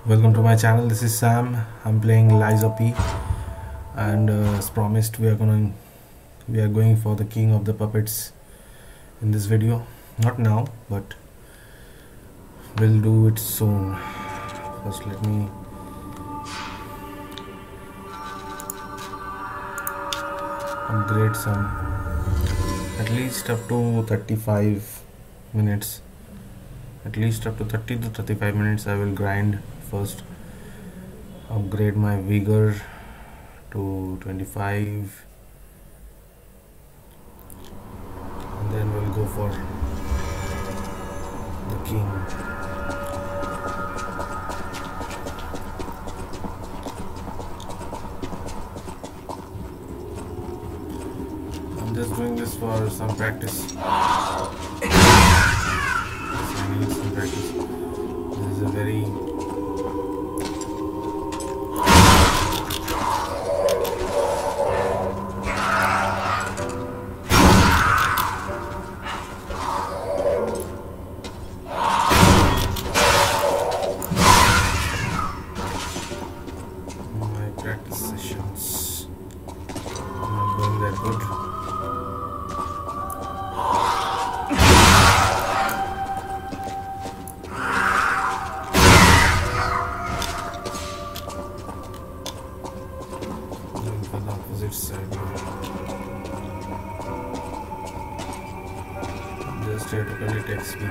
Welcome to my channel. This is Sam. I'm playing Liza P, and as promised, we are going for the King of the Puppets in this video. Not now, but we'll do it soon. First, let me upgrade some, at least up to 35 minutes. At least up to 30 to 35 minutes I will grind first. Upgrade my vigor to 25, and then we'll go for the king. I'm just doing this for some practice. I need some practice. This is a very sessions. I'm not going that good. Going for the opposite side now. Just theoretically takes me.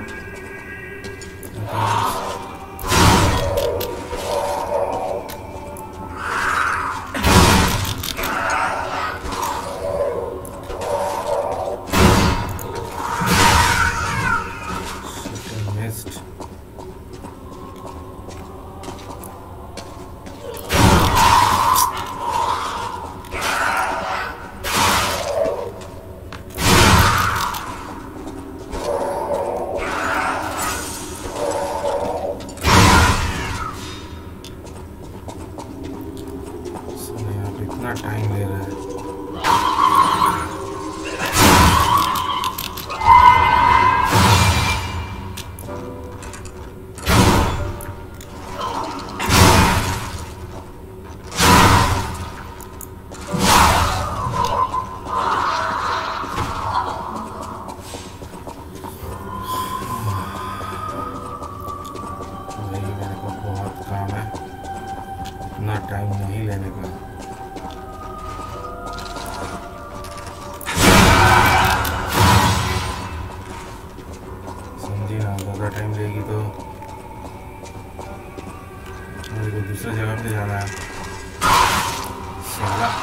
इतना time ले रहा है. मेरे को बहुत काम है, इतना टाइम नहीं लेने का. ज़्यादा टाइम लेगी तो मेरे को दूसरी जगह पे जाना है. साला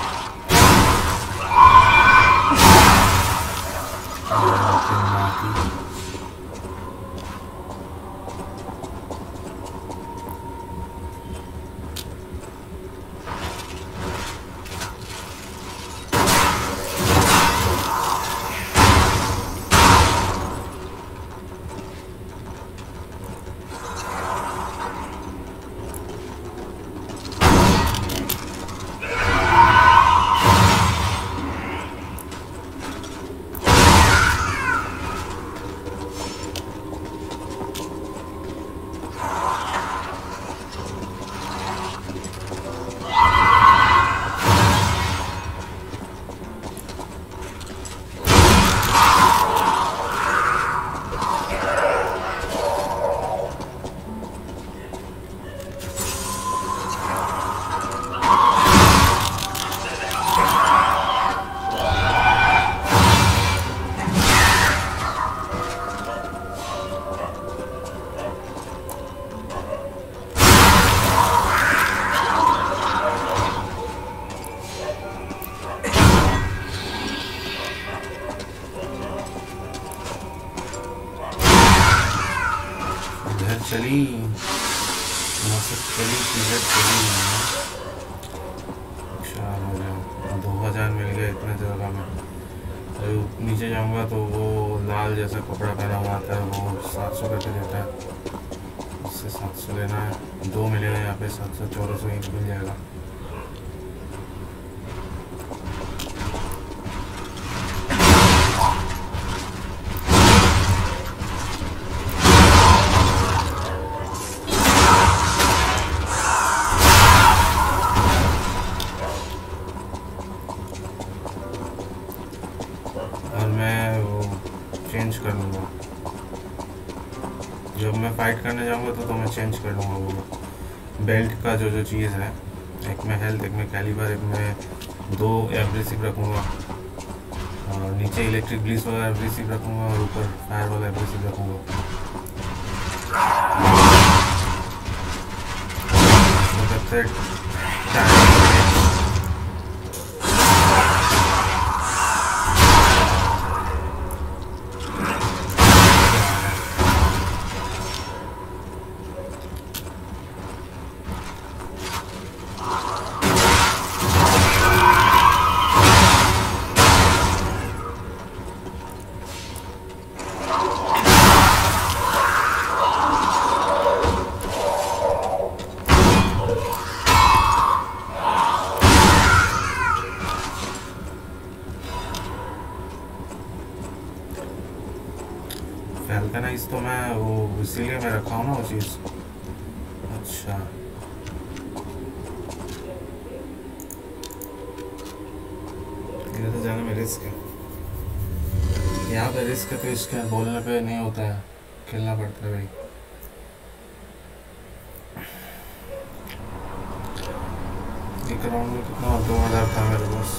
चली चली चीज़ें चली. 2000 मिल गया इतने जगह में. अभी नीचे जाऊंगा तो वो लाल जैसा कपड़ा पहना हुआ आता है, वो 700 करके देता है. इससे 700 लेना है. 2 मिलेगा यहाँ पे. 700 1400 मिल जाएगा. मैं फाइट करने जाऊँगा तो मैं चेंज कर लूँगा वो बेल्ट का जो चीज़ है। एक में हेल्थ, एक में कैलिबर, एक में 2 एब्रेसिव रखूँगा और नीचे इलेक्ट्रिक ब्लीस वाला एब्रेसिव रखूँगा और ऊपर फायर वाला एब्रेसिव रखूँगा। फैल्कनाइज तो मैं वो इसीलिए मैं रखा हूँ ना वो चीज़। अच्छा इधर तो जाने में रिस्क है, यहाँ पे रिस्क है तो इसके बोलने पे नहीं होता है, खेलना पड़ता है भाई। एक राउंड में कितना 2000 था मेरे पास,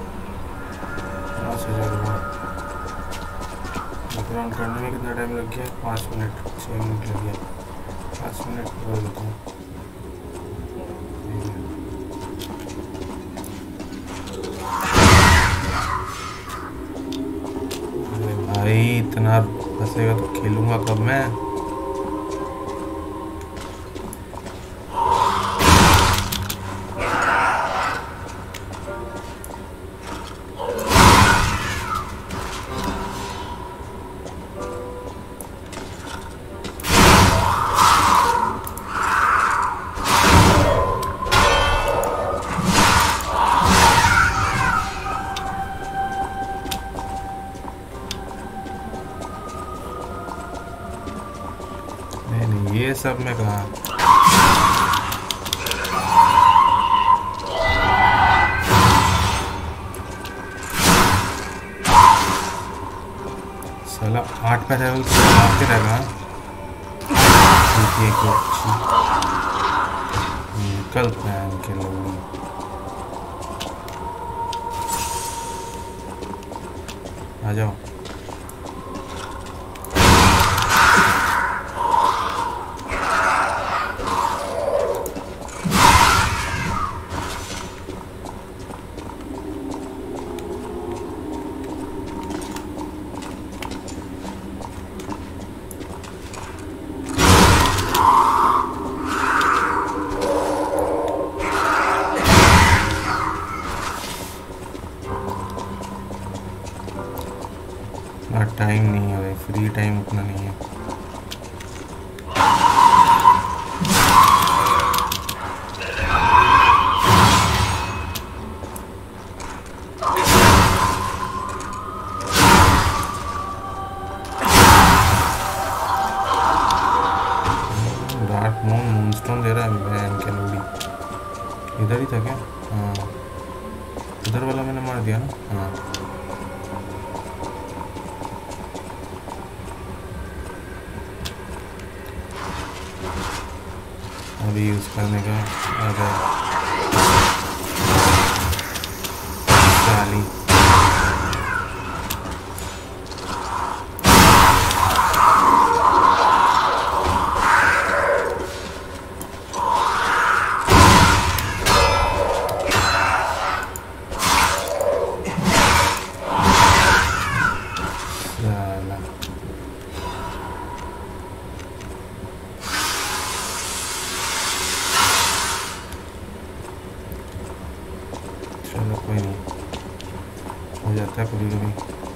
5000। एक राउंड करने में कितना टाइम लग गया? 5 मिनट 6 मिनट लग गया। 5 मिनट कर लेता हूँ। अरे भाई इतना फंसेगा तो खेलूँगा कब मैं? ये सब में कहा साला 8 पे लेवल मारते रहेगा। निकल पैन के लोग आ जाओ। टाइम नहीं है भाई, फ्री टाइम उतना नहीं है। डार्क मून मूनस्टोन दे रहा है मैन के लोडी। इधर ही था क्या? हाँ उधर वाला मैंने मार दिया ना। हाँ अभी यूज़ करने का आ गया। चलो कोई नहीं, हो जाता है कभी कभी,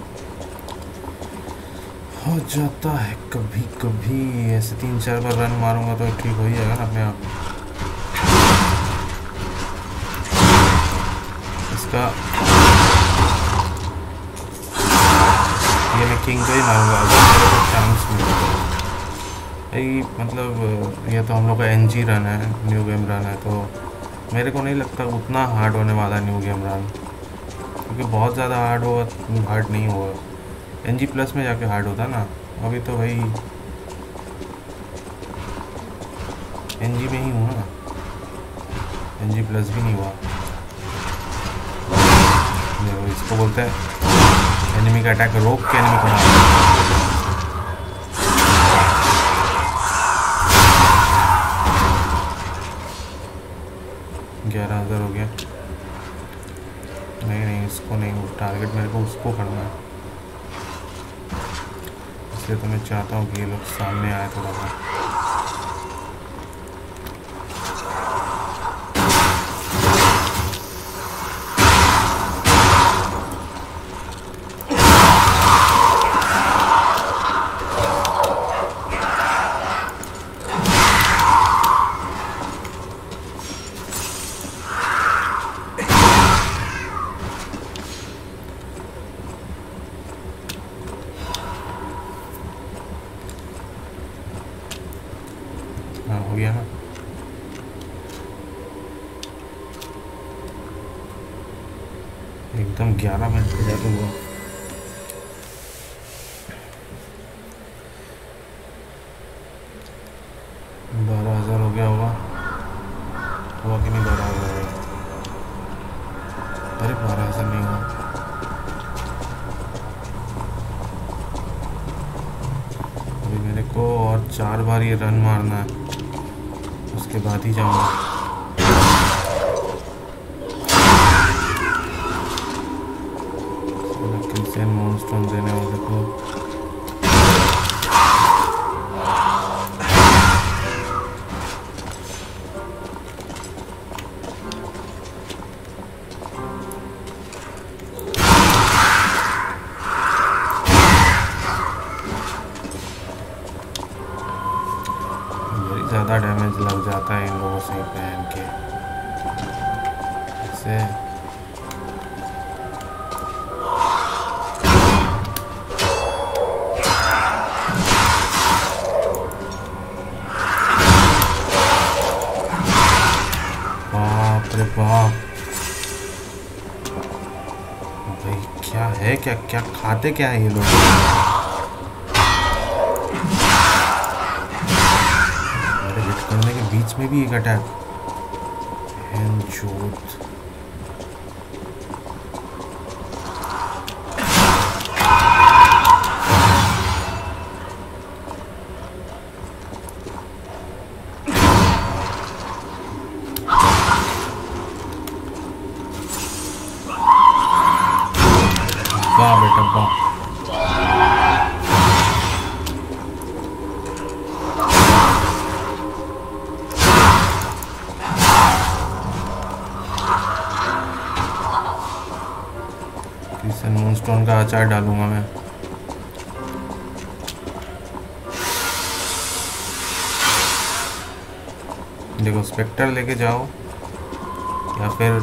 हो जाता है कभी कभी। ऐसे 3-4 बार रन मारूंगा तो ठीक हो ही जाएगा ना अपने आप। इसका ये मैं किंग को ही मारूंगा अगर मेरे को चांस मिलेगा। भाई मतलब ये तो हम लोग का एनजी रन है, न्यू गेम रन है, तो मेरे को नहीं लगता उतना हार्ड होने वाला न्यू गेम रन, क्योंकि बहुत ज़्यादा हार्ड नहीं होगा। एनजी प्लस में जाके हार्ड होता ना। अभी तो भाई NG में ही हूँ ना, NG प्लस भी नहीं हुआ। देखो इसको बोलते हैं एनिमी का अटैक रोक के एनिमी को मारना। 11,000 हो गया। नहीं इसको नहीं, वो टारगेट मेरे को उसको करना है, इसलिए तो मैं चाहता हूँ कि ये लोग सामने आए थोड़ा सा। हाँ हो गया ना। एकदम 11 मिनट पे जाते हुआ। बारह हजार हो गया होगा, हुआ कि नहीं? 12,000 है। अरे 12,000 नहीं हुआ। अभी मेरे को और 4 बार ये रन मारना है, उसके बाद ही जाऊंगा। क्रिस्टियन मॉन्स्टोन देने वाले को ज़्यादा डैमेज लग जाता है इन लोगों से पहन के से। बाप रे बाप भाई, क्या है, क्या क्या खाते क्या है ये लोग? करने के बीच में भी एक अटैक। वाह बेटा वाह। मूनस्टोन का अचार डालूंगा मैं। देखो स्पेक्टर लेके जाओ या फिर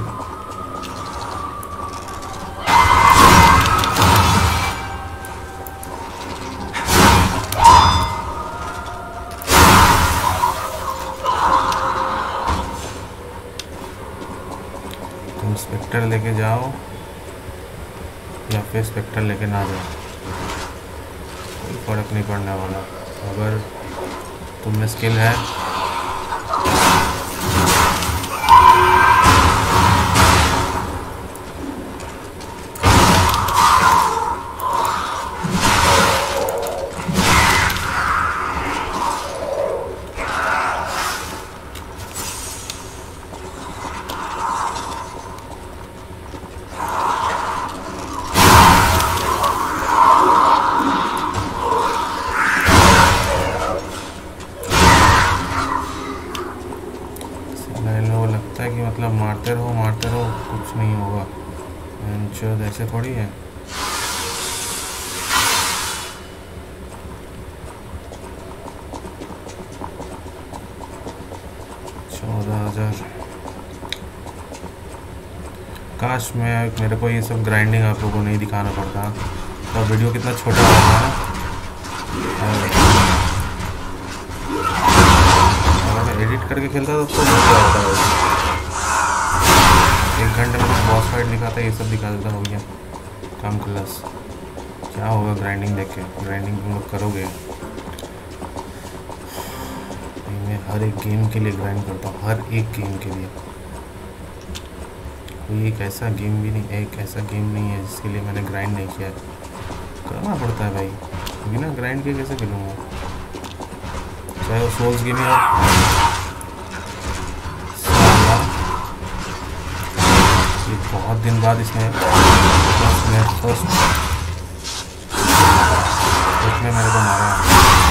तुम स्पेक्टर लेके जाओ या फिर स्पेक्टर लेके ना जाओ, कोई फ़र्क नहीं पड़ने वाला। अगर तुम में स्किल है कि मतलब मारते रहो कुछ नहीं होगा। शायद ऐसे थोड़ी है। काश मेरे को ये सब ग्राइंडिंग आप लोगों को नहीं दिखाना पड़ता, तो वीडियो कितना छोटा होता है। अगर मैं एडिट करके खेलता तो बहुत ज़्यादा होता है। 1 घंटे में बॉस फाइट दिखाता है, ये सब दिखा देता। हो गया काम क्लास। क्या होगा ग्राइंडिंग देख के? ग्राइंडिंग तुम लोग करोगे, मैं हर एक गेम के लिए ग्राइंड करता हूँ, हर एक गेम के लिए। कोई एक ऐसा गेम भी नहीं, एक ऐसा गेम नहीं है जिसके लिए मैंने ग्राइंड नहीं किया है। करना पड़ता है भाई, बिना ग्राइंड के कैसे खेलूँगा, चाहे वो सोल्स गेम ही हो। ये बहुत दिन बाद इसमें फर्स्ट उसमें मेरे को मारा है।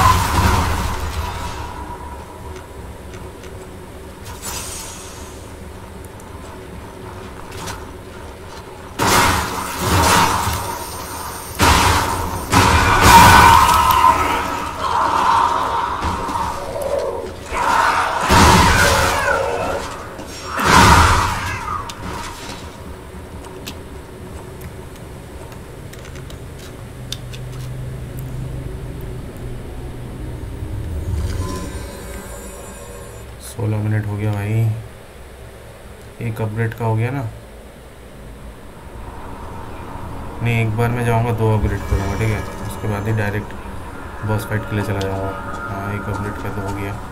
16 मिनट हो गया भाई, एक अपग्रेड का हो गया ना। नहीं, एक बार मैं जाऊंगा 2 अपग्रेड करूँगा, ठीक है, उसके बाद ही डायरेक्ट बॉस फाइट के लिए चला जाऊँगा। हाँ, एक अपग्रेड का तो हो गया।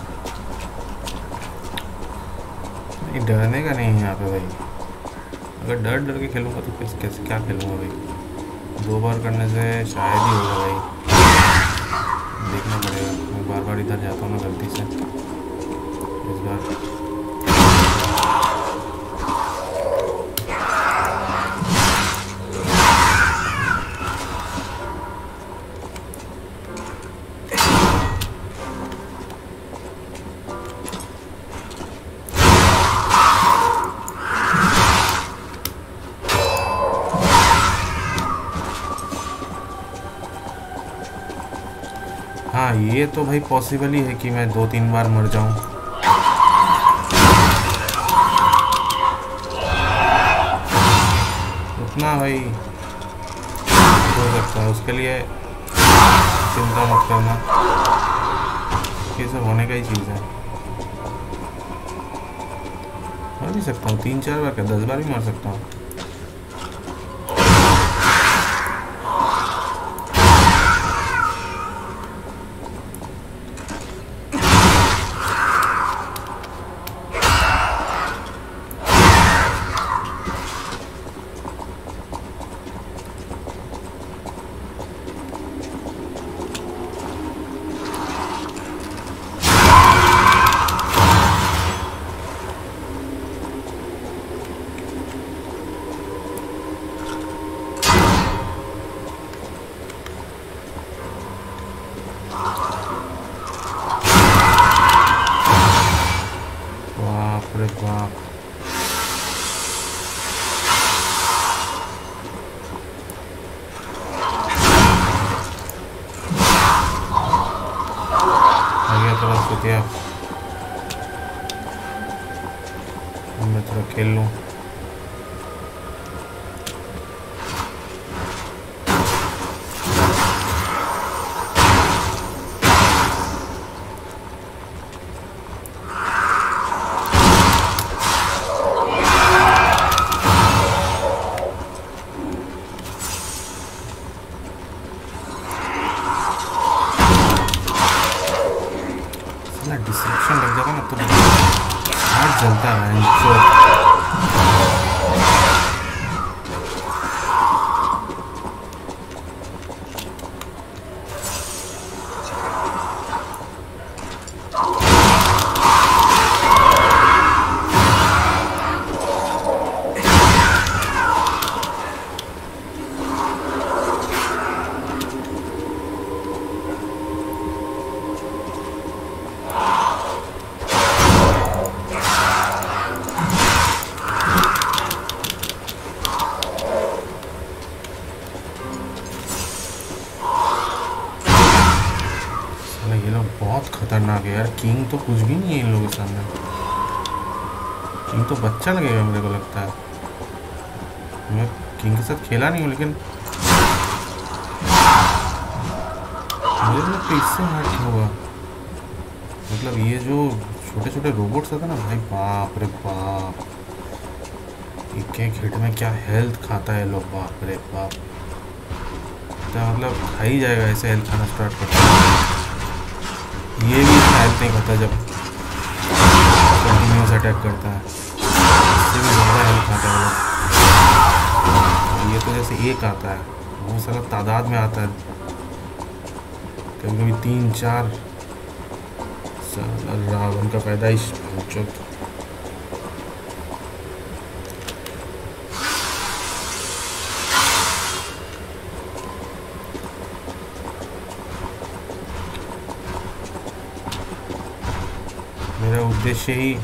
नहीं, डरने का नहीं है यहाँ पे भाई। अगर डर डर के खेलूँगा तो कैसे क्या खेलूँगा भाई। 2 बार करने से शायद ही होगा भाई, देखना पड़ेगा। मैं बार बार इधर जाता हूँ ना गलती से, इस बार हाँ, ये तो भाई पॉसिबल ही है कि मैं 2-3 बार मर जाऊं। उतना भाई हो सकता है, उसके लिए चिंता मत करना, ये सब होने का ही चीज़ है। मर भी सकता हूँ 3-4 बार, क्या 10 बार भी मर सकता हूँ। अरे बाप, आगे तरफ तो क्या, मैं थोड़ा खेल लूँ। डिस्ट्रक्शन लग जाएगा ना तो हाथ जलता है। ये लोग बहुत खतरनाक है यार। किंग तो कुछ भी नहीं है इन लोगों के सामने। किंग तो बच्चा लगेगा मेरे को लगता है। मैं किंग के साथ खेला नहीं हूँ, लेकिन मुझे लगता है इससे हार्ड होगा। मतलब ये जो छोटे छोटे रोबोट्स होते हैं ना भाई, बाप रे बाप, एक एक हिट में क्या हेल्थ खाता है लोग, बाप रे बाप। तो मतलब खा ही जाएगा ऐसे हेल्थ खाना स्टार्ट करता है। ये भी हेल्थ नहीं खाता जब अटैक करता है, इससे भी ज़्यादा हेल्प आता है ये तो जैसे एक आता है, बहुत सारा तादाद में आता है, कभी कभी 3-4। रावण का पैदाइश चुप। मेरा उद्देश्य ही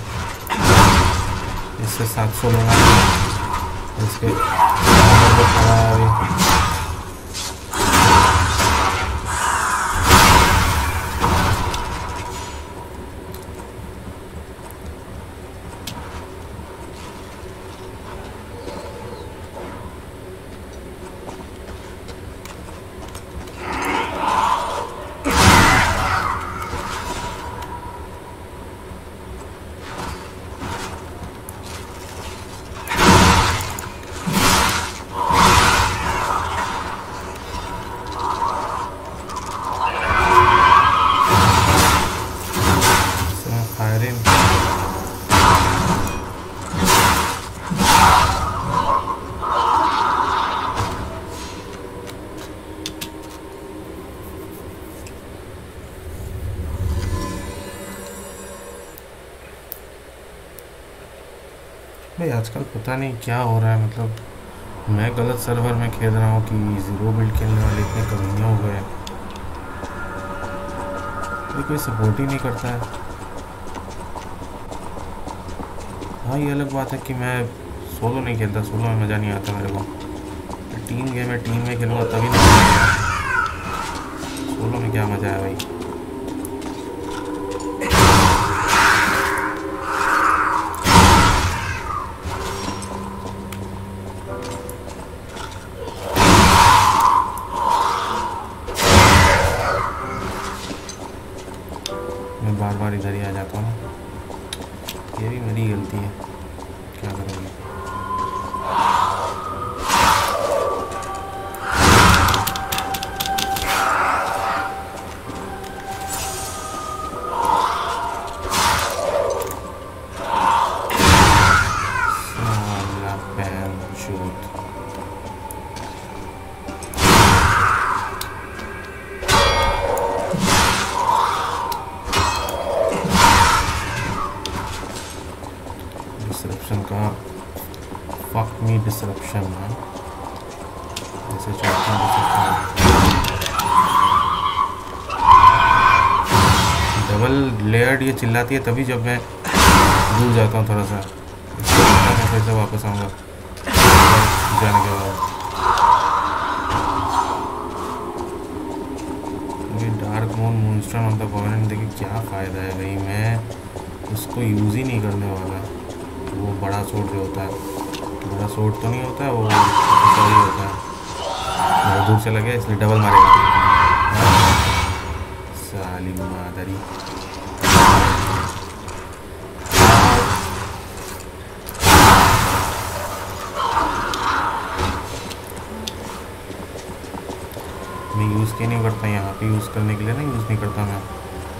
इससे 700 लगाना है, इसके खड़ा है अभी। भाई आजकल पता नहीं क्या हो रहा है, मतलब मैं गलत सर्वर में खेल रहा हूँ कि ज़ीरो बिल्ड खेलने वाले इतने कमीने हो गए, कोई सपोर्ट ही नहीं करता है। हाँ ये अलग बात है कि मैं सोलो नहीं खेलता, सोलो में मज़ा नहीं आता मेरे को। टीम गेम है, टीम में खेलूँगा तभी नहीं मज़ा आएगा, सोलो में क्या मज़ा है भाई। बार बार इधर ही आ जाता हूँ, ये भी मेरी गलती है, क्या करेंगे। डिसरप्शन का फक मी डिसरप्शन है, जैसे चाहता हूँ डबल लेयर्ड ये चिल्लाती है तभी जब मैं दूर जाता हूँ थोड़ा सा, मैं फिर से वापस आऊँगा जाने के बाद। ये dark moon moonstone of the covenant देखिए क्या फ़ायदा है भाई, मैं उसको यूज़ ही नहीं करने वाला। वो बड़ा सोर्ड जो होता है, बड़ा सोर्ड तो नहीं होता है वो, सॉरी होता है, बहुत दूर चला गया इसलिए डबल मारेगा। साली मादरी, मैं यूज़ क्यों नहीं करता, यहाँ पे यूज़ करने के लिए ना यूज़ नहीं करता मैं।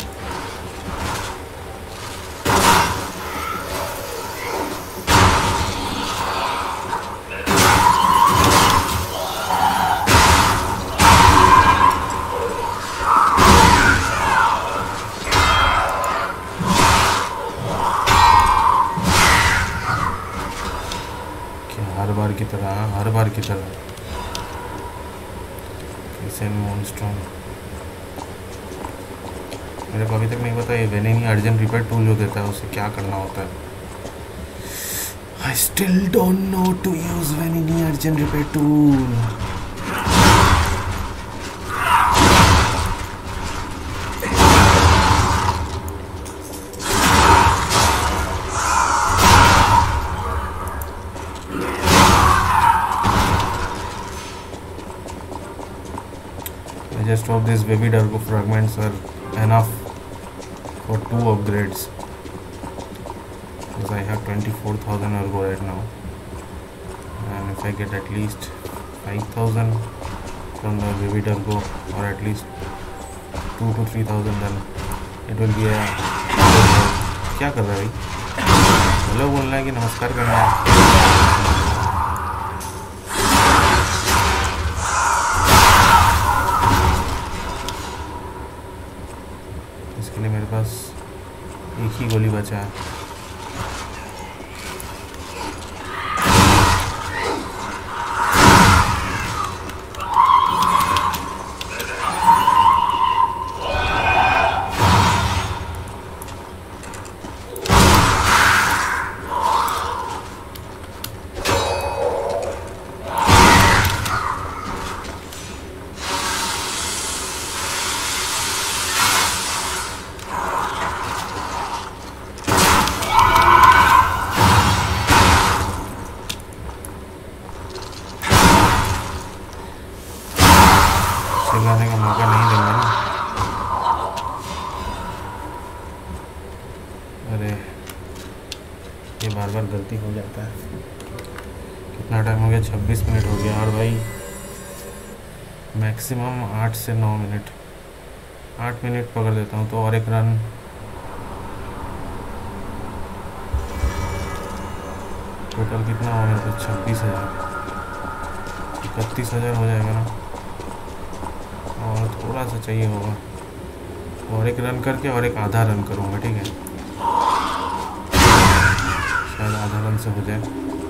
हर बार की तरह कैसे मूनस्टोन, मेरे को अभी तक नहीं पता ये वेनेनी अर्जेंट रिपेयर टूल जो देता है उसे क्या करना होता है। I still don't know to use veneni urgent repair tool. Just hope these baby Dargo fragments are enough for 2 upgrades, because I have 24,000 Ergo right now, and if I get at least 5,000 from the baby Dargo, or at least 2 to 3,000, then it will be a क्या कर रहा है भाई। Hello बोलना है कि नमस्कार करना है? इसके लिए मेरे पास एक ही गोली बचा है। चिल्लाने का मौका नहीं देंगे ना। अरे ये बार बार गलती हो जाता है। कितना टाइम हो गया? 26 मिनट हो गया। और भाई मैक्सिमम 8 से 9 मिनट, 8 मिनट पकड़ देता हूँ तो और एक रन। टोटल कितना हुआ मेरे को? 26,000, 31,000 हो जाएगा ना। और थोड़ा सा चाहिए होगा, और एक रन करके और एक आधा रन करूँगा, ठीक है? शायद आधा रन से हो जाए।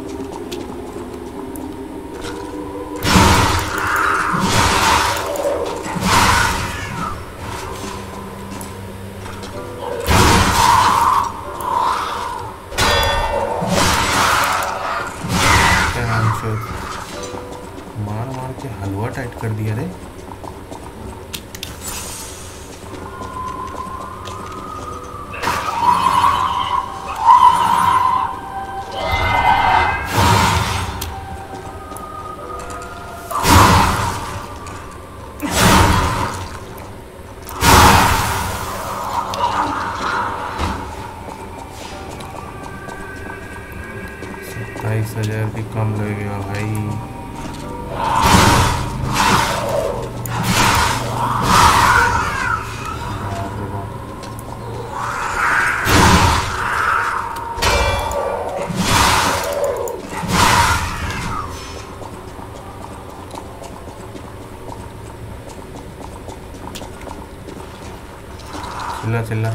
मार मार के हलवा टाइट कर दिया रे। हजार भी कम लगेगा भाई। चिल्ला चिल्ला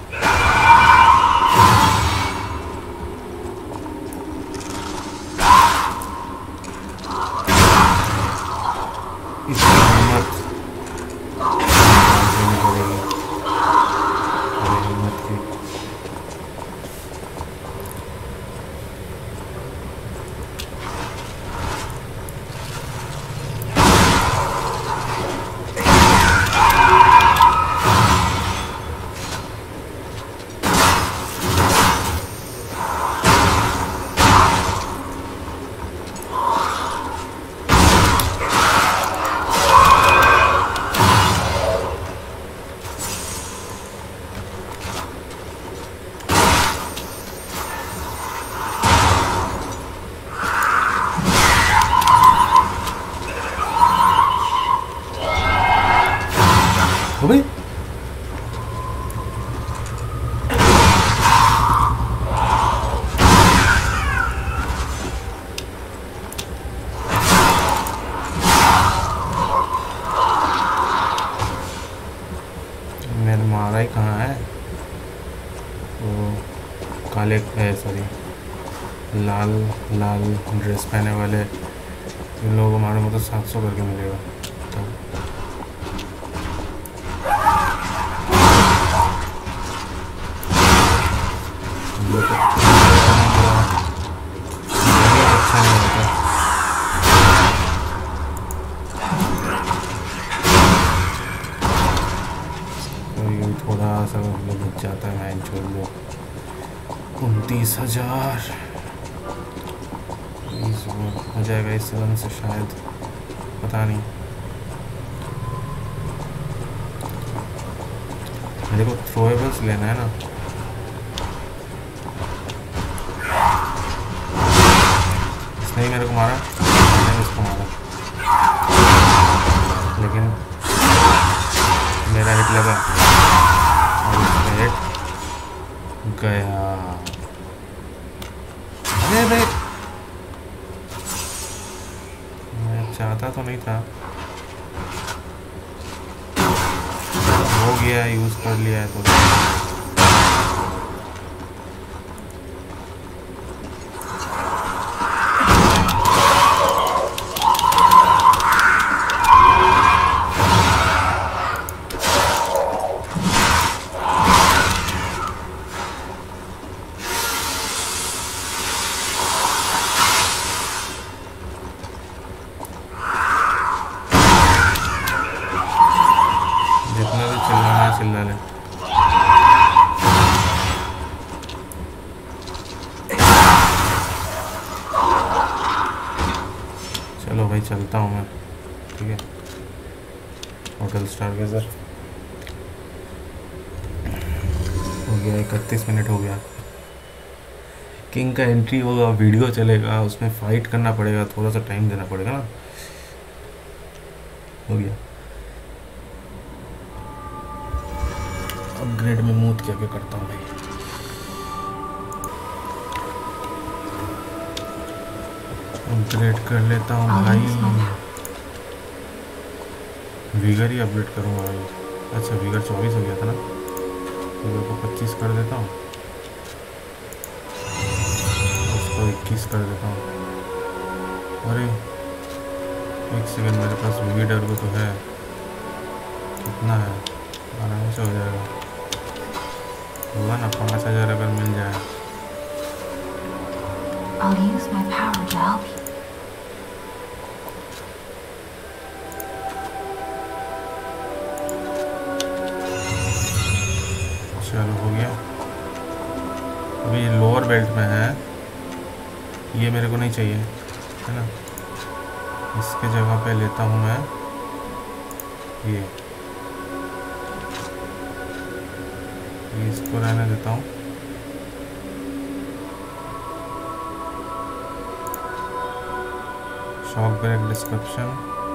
अबे मैंने मारा ही कहाँ है? वो काले सॉरी लाल लाल ड्रेस पहने वाले इन लोगों को मारूंगा तो 700 करके मिलेगा। अच्छा नहीं होता। तो थोड़ा सा बच जाता है। मैं छोड़ दो 29,000 हो जाएगा इस रन से शायद, पता नहीं। मेरे को थ्रोएबल्स लेना है ना। नहीं मेरे को मारा, मैंने उसको मारा, लेकिन मेरा हिट लगा और उसका हिट गया। अरे मैं चाहता तो नहीं था, हो गया, यूज कर लिया है तो। जितना भी चिल्लाना है चिल्ला ले। चलो भाई चलता हूँ मैं, ठीक है। होटल स्टारगेजर हो गया, 31 मिनट हो गया। किंग का एंट्री होगा, वीडियो चलेगा, उसमें फाइट करना पड़ेगा, थोड़ा सा टाइम देना पड़ेगा ना। हो गया। अपग्रेड में मूव क्या क्या करता हूँ भाई। अपग्रेड कर लेता हूँ भाई, वीगर ही अपग्रेड करूँगा भाई। अच्छा वीगर 24 हो गया था ना, वीगर को 25 कर देता हूँ, उसको 21 कर देता हूँ। अरे एक सेकंड, मेरे पास वीगर को तो है, कितना है, आराम से हो जाएगा, हुआ ना 5000 अगर मिल जाए। I'll use my power to help you. चलो हो गया। अभी लोअर बेल्ट में है, ये मेरे को नहीं चाहिए है ना, इसके जगह पे लेता हूँ मैं ये इसको रहने देता हूँ। शॉक ब्रेक डिस्क्रिप्शन,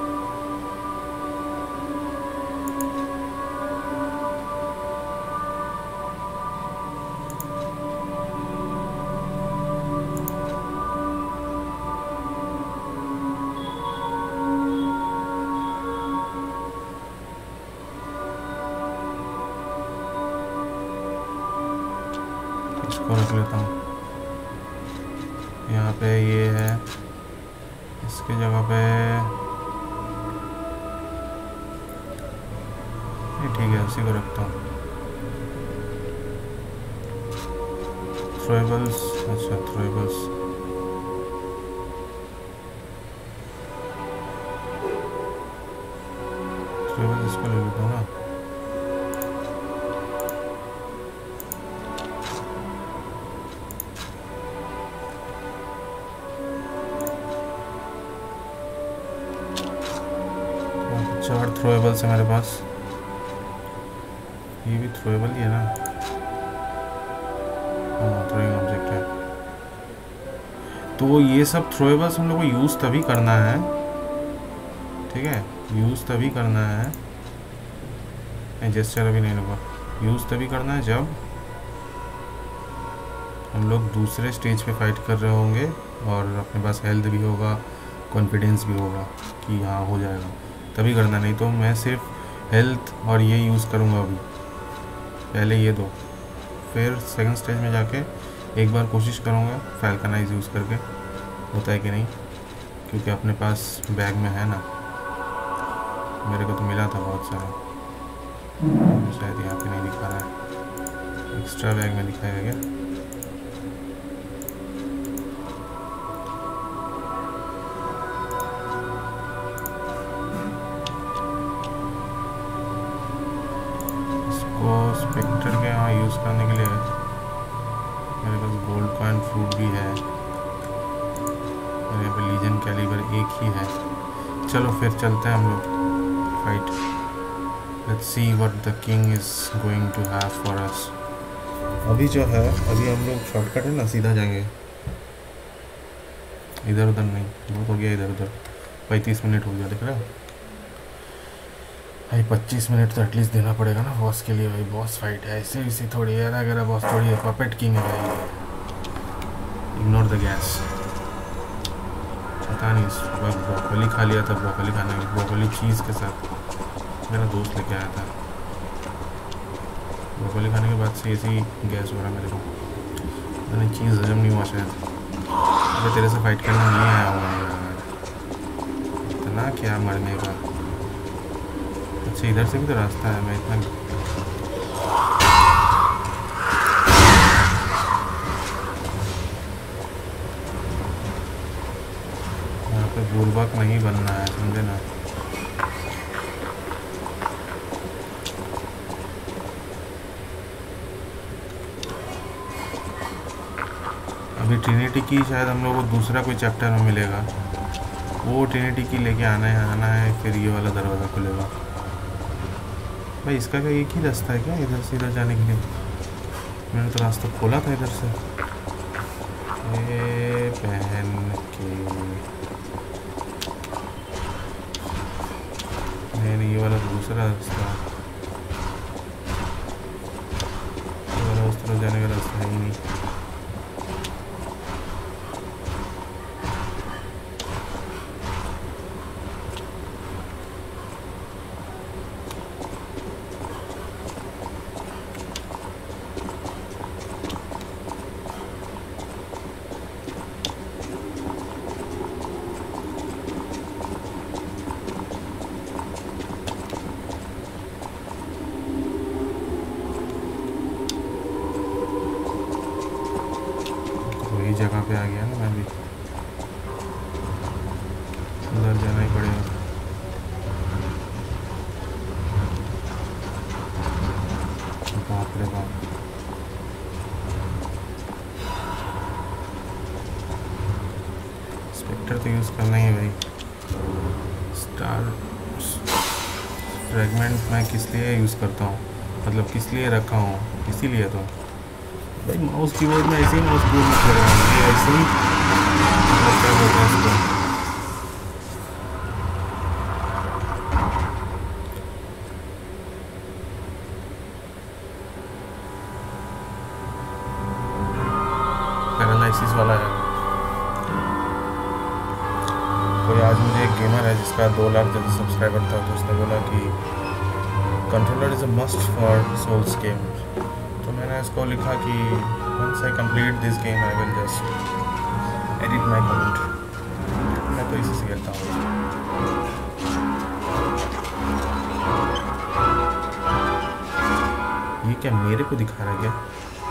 इसको रख लेता हूँ। यहाँ पे ये है, इसकी जगह पे ठीक है, उसी को रखता हूँ। थ्रोएबल्स, अच्छा थ्रोएबल्स, थ्रोएबल्स इसको ले लेता हूँ ना। चार थ्रोएबल्स है मेरे पास, ये भी थ्रोएबल ही है ना, हाँ थ्रोइंग ऑब्जेक्ट है। तो ये सब थ्रोएबल्स हम लोग को यूज़ तभी करना है, ठीक है, यूज़ तभी करना है, जेस्चर अभी नहीं लगा, यूज़ तभी करना है जब हम लोग दूसरे स्टेज पे फाइट कर रहे होंगे और अपने पास हेल्थ भी होगा, कॉन्फिडेंस भी होगा कि हाँ हो जाएगा, तभी करना। नहीं तो मैं सिर्फ हेल्थ और ये यूज़ करूँगा अभी, पहले ये दो, फिर सेकंड स्टेज में जाके एक बार कोशिश करूँगा फैल्कनाइज यूज़ करके, होता है कि नहीं, क्योंकि अपने पास बैग में है ना, मेरे को तो मिला था बहुत सारा, शायद यहाँ पे नहीं दिखा रहा है, एक्स्ट्रा बैग में दिखाएगा क्या। स्पेक्टर के यहाँ यूज़ करने के लिए मेरे पास गोल्ड कॉइन फ्रूट भी है, मेरे पे लीजन कैलिबर एक ही है। चलो फिर चलते हैं हम लोग fight, let's see what the king is going to have for us. अभी जो है, अभी हम लोग शॉर्टकट है ना, सीधा जाएंगे, इधर उधर नहीं, बहुत हो गया इधर उधर। 35 मिनट हो गया, दिख रहा है भाई, 25 मिनट तो एटलीस्ट देना पड़ेगा ना बॉस के लिए भाई। बॉस फाइट है, ऐसे इसी थोड़ी है ना, अगर बॉस थोड़ी है, पपेट किंग है भाई, इग्नोर द गैस। पता नहीं सुबह ब्रोकोली खा लिया था, ब्रोकोली खाने में ब्रोकोली चीज़ के साथ मेरा दोस्त लेके आया था। ब्रोकोली खाने के बाद से ऐसी गैस हो रहा मेरे को, मैंने चीज़ हजम नहीं हुआ शायद। अरे तेरे से फाइट करने नहीं आया हुआ यार, इतना क्या मरने का। अच्छा इधर से भी तो रास्ता है, मैं इतना यहाँ पे बुर्बक नहीं बनना है, समझे ना। अभी ट्रिनिटी की शायद हम लोग को दूसरा कोई चैप्टर में मिलेगा, वो ट्रिनिटी की लेके आना है, फिर ये वाला दरवाज़ा खुलेगा। भाई इसका क्या एक ही रास्ता है क्या इधर से इधर जाने के लिए? मैंने तो रास्ता खोला था इधर से। ये पहन के नहीं, ये वाला दूसरा रास्ता, ये वाला उस तरफ जाने का रास्ता है ही नहीं। जगह पे आ गया ना मैं भी, उधर जाना ही पड़ेगा। बाप रे बाप, स्पेक्टर तो यूज़ करना ही है भाई। स्टार फ्रेगमेंट मैं किस लिए यूज़ करता हूँ, मतलब किस लिए रखा हूँ, इसीलिए तो भाई माउस कीबोर्ड में ऐसे ही माउस कीबोर्ड में लगा है ऐसे ही, मतलब क्या बोलते हैं इसको, पैरालाइसिस वाला है। कोई आज मुझे एक गेमर है जिसका 2 लाख जल्दी सब्सक्राइबर था, तो उसने बोला कि controller is a must for souls game. तो मैंने इसको लिखा कि once I complete this game I will just edit my comment। मैं तो इसी से खेलता हूँ। ये क्या मेरे को दिखा रहा है क्या?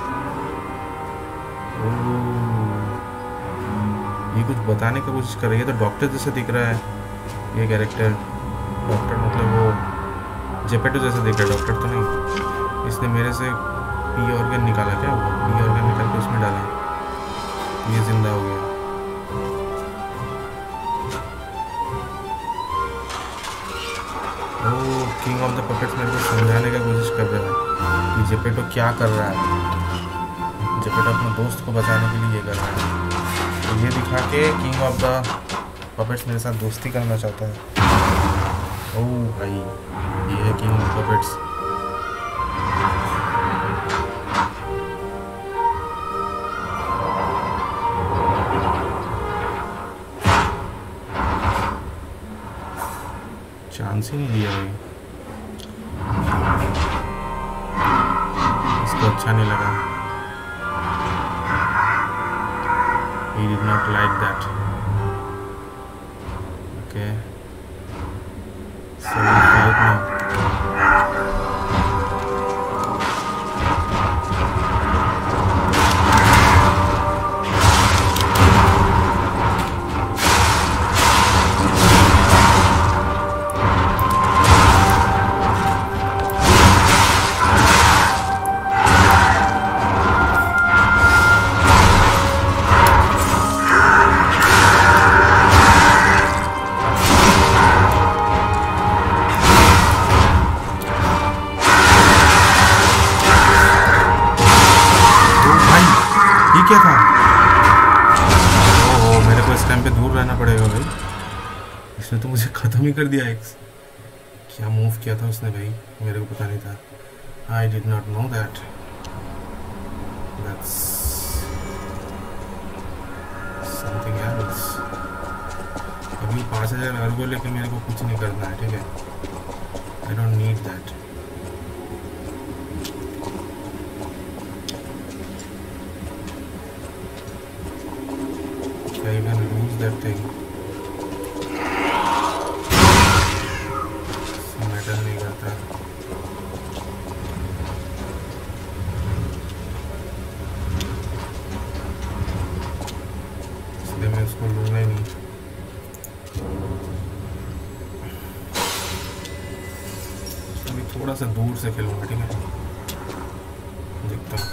ये कुछ बताने की कोशिश कर रही है। तो डॉक्टर जैसे दिख रहा है ये कैरेक्टर, डॉक्टर मतलब वो जेपेटो जैसे दिख रहा है, डॉक्टर तो नहीं। इसने मेरे से पी ऑर्गन निकाला क्या? वो पी ऑर्गन निकाल के उसमें डाला, ये जिंदा हो गया। Oh king of the puppets मेरे को समझाने का कोशिश कर रहा है कि जेपेटो क्या कर रहा है। जेपेटो अपने दोस्त को बचाने के लिए ये कर रहा है, तो ये दिखा के किंग ऑफ द पपेट्स मेरे साथ दोस्ती करना चाहता है। ओह भाई ये है किंग ऑफ पपेट्स। चांस ही नहीं दिया भाई, इसको अच्छा नहीं लगा। He did not like that. Okay. So we fight now. क्या था? ओहो मेरे को इस टाइम पे दूर रहना पड़ेगा भाई, इसने तो मुझे ख़त्म ही कर दिया। एक्स क्या मूव किया था उसने भाई, मेरे को पता नहीं था। I did not know that. That's अभी 5000 अर्गो लेके मेरे को कुछ नहीं करना है, ठीक है। I don't need that. I can use that thing. Matter नहीं करता। इसलिए मैं उसको लूँगा ही नहीं। अभी थोड़ा सा दूर से खेलूँगा, ठीक है। देखता हूँ।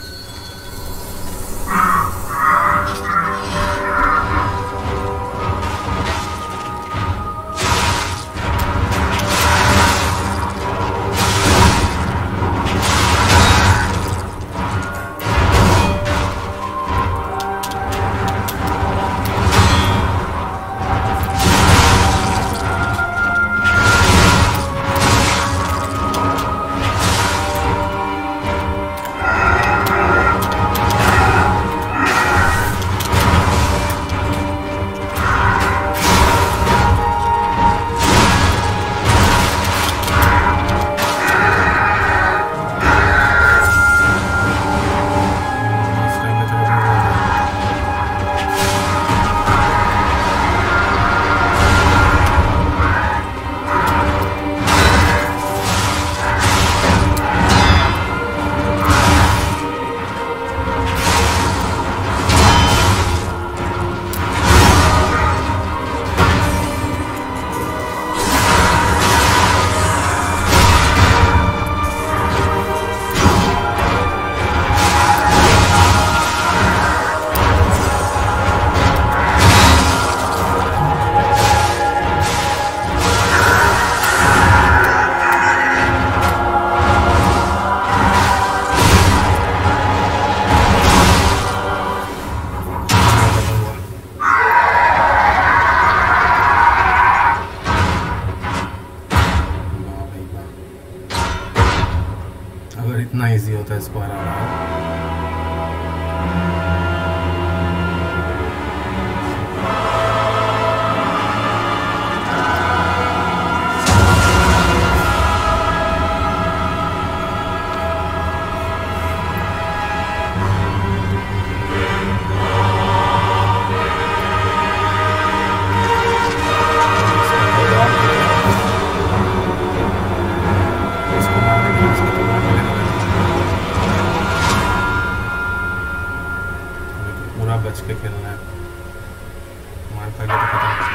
इतना इजी होता है इसको हराना। बच के खेलना है, मार खा गया तो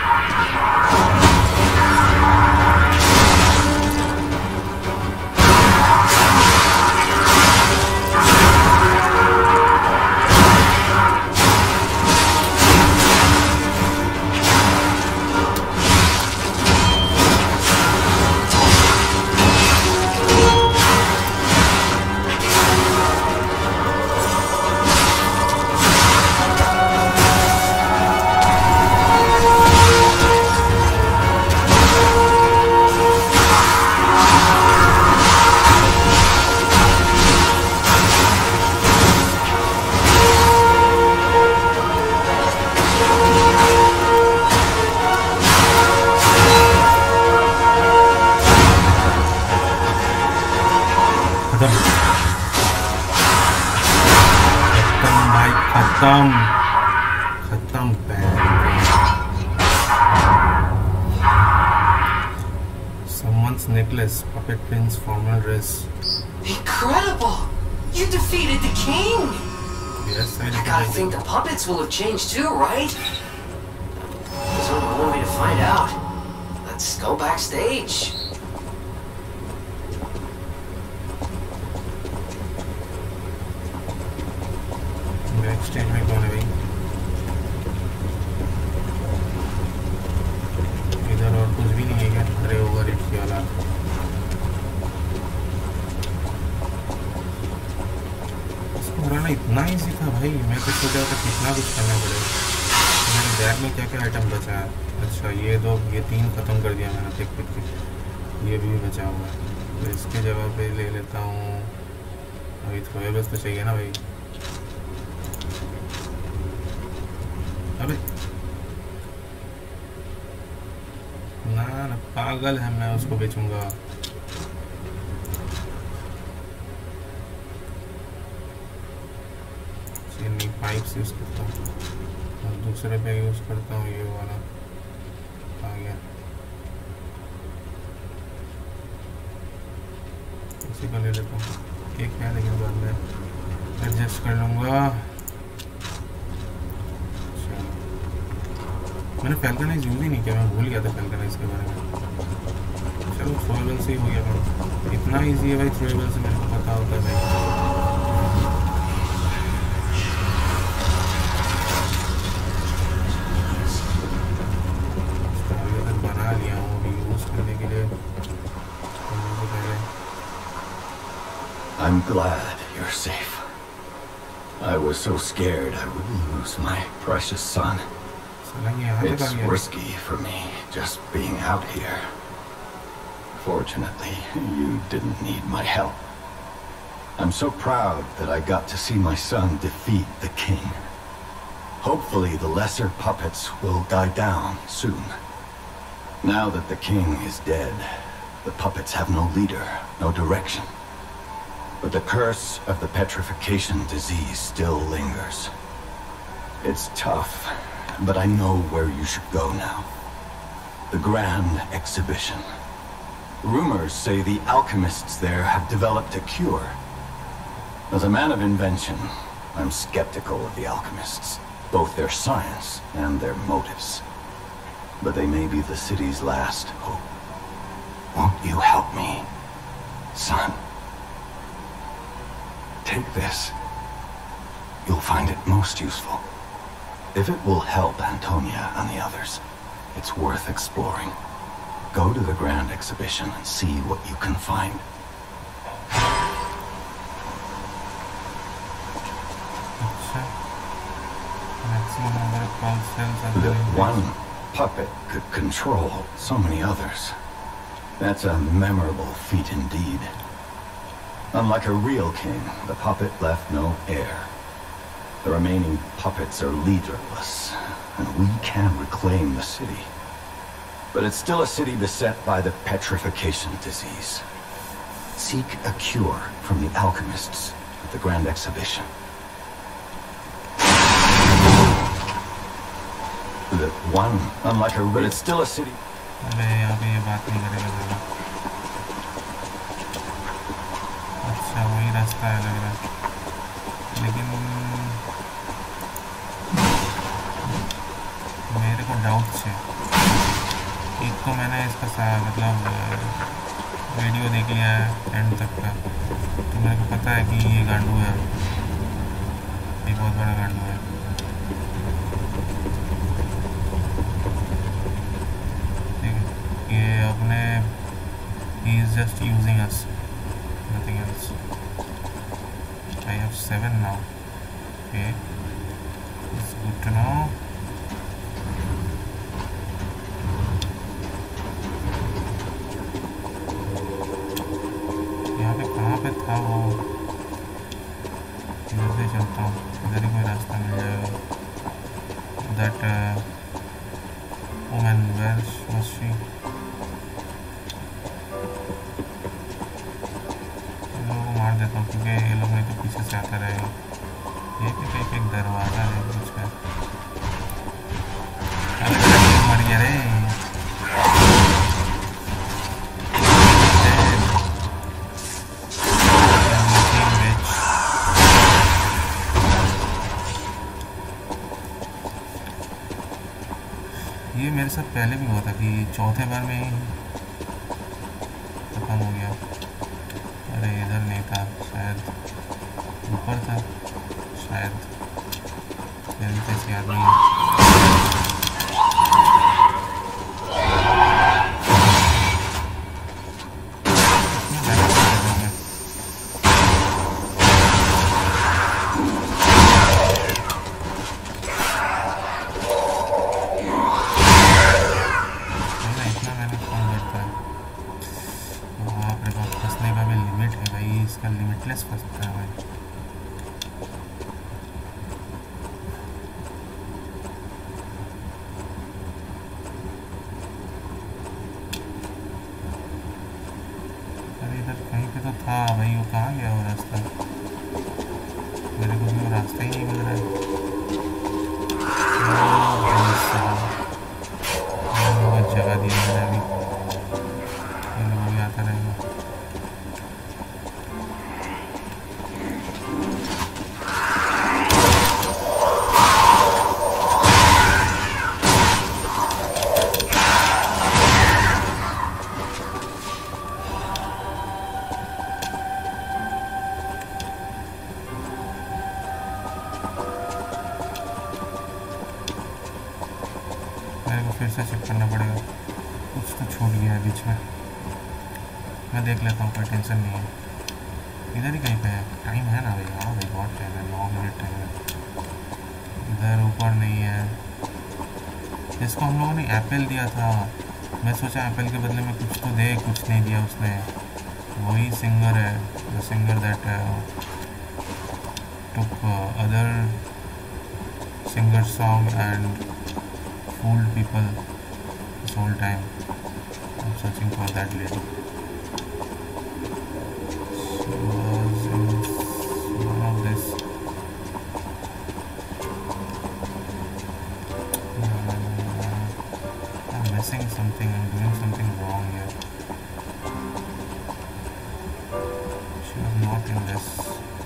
खत्म Someone's necklace, puppet prince, formal dress. Incredible! You defeated the king! Yes, I gotta think the puppets will have changed too, right? There's only one way to find out. Let's go backstage. Backstage में कौन है भाई? इधर और कुछ भी नहीं है क्या? अरे ओवर हिट की वाला। इसको हराना इतना ईजी था भाई, मैं तो सोचा था कितना कुछ करना पड़ेगा। मेरे बैग में क्या क्या आइटम बचा है? अच्छा ये 3 ख़त्म कर दिया मैंने टिक टिक के। ये भी बचा हुआ है, तो इसके जगह पे ले लेता हूँ। अभी थ्रोएबल्स तो चाहिए ना भाई। अबे ना, पागल है, मैं उसको बेचूंगा। चीनी पाइप्स यूज़ करता हूँ और दूसरे पे यूज़ करता हूँ ये वाला। आ गया, इसी को ले लेता हूँ। एक है लेकिन बाद में एडजस्ट कर लूँगा। मैंने फैल्कनाइज यूज़ ही नहीं किया, मैं भूल गया था फैल्कनाइज के बारे में। चलो थ्रोएबल से ही हो गया मैम, इतना इजी है भाई थ्रोएबल से, मेरे को पता होता है भाई। बना लिया हूँ अभी यूज़ करने के लिए। I'm glad you're safe. I was so scared I would lose my precious son. It's risky for me just being out here. Fortunately, you didn't need my help. I'm so proud that I got to see my son defeat the king. Hopefully the lesser puppets will die down soon. Now that the king is dead, the puppets have no leader, no direction. But the curse of the petrification disease still lingers. It's tough, but I know where you should go now. The Grand Exhibition. Rumors say the alchemists there have developed a cure. As a man of invention, I'm skeptical of the alchemists, both their science and their motives. But they may be the city's last hope. Won't you help me, son? Take this. You'll find it most useful. If it will help Antonia and the others, it's worth exploring. Go to the Grand Exhibition and see what you can find. That one puppet could control so many others. That's a memorable feat indeed. Unlike a real king, the puppet left no heir. The remaining puppets are leaderless, and we can reclaim the city. But it's still a city beset by the petrification disease. Seek a cure from the alchemists at the Grand Exhibition. The one, unlike a, but it's still a city. अरे यहाँ पे ये बात नहीं करेगा ज़रा। अच्छा वही रास्ता है लग रहा है, लेकिन मेरे को डाउट्स है। एक तो मैंने इसका मतलब वीडियो देख लिया है एंड तक का, तो मेरे को पता है कि ये गांडू है, ये बहुत बड़ा गांडू है। ये अपने he is just using us, nothing else. I have 7 now. Okay, it's good to know. यहाँ पे कहाँ पे था वो, इधर से चलता हूँ, इधर ही कोई रास्ता मिल जाएगा। That woman, where was she? मार देता हूँ क्योंकि ये लोग नहीं तो पीछे से आता रहेगा। ये भी कहीं एक दरवाज़ा है कुछ है। अरे मर गया रे। ये मेरे साथ पहले भी हुआ था कि चौथे बार में ही खत्म हो गया। अरे इधर नहीं था, शायद ऊपर था, शायद जैसे आदमी लिमिटलेस फंसता है भाई। भाई, वो कहाँ गया वो रास्ता? मेरे को भी वो रास्ता ही नहीं मिल रहा है। बहुत जगह दी है मैंने अभी, ये लोग भी आता रहेगा। फिर से चेक करना पड़ेगा, कुछ तो छूट गया है बीच में। मैं देख लेता हूँ, कोई टेंशन नहीं है। इधर ही कहीं पे है, टाइम है ना भाई? हाँ भाई बहुत टाइम है, 9 मिनट टाइम है। इधर ऊपर नहीं है। इसको हम लोगों ने एप्पल दिया था, मैं सोचा एप्पल के बदले में कुछ तो दे, कुछ नहीं दिया उसने। वही सिंगर है, the singer that took other singer song and fooled people this whole time. I'm searching for that lady. She was in one of this. I'm missing something. I'm doing something wrong here. She was not in this.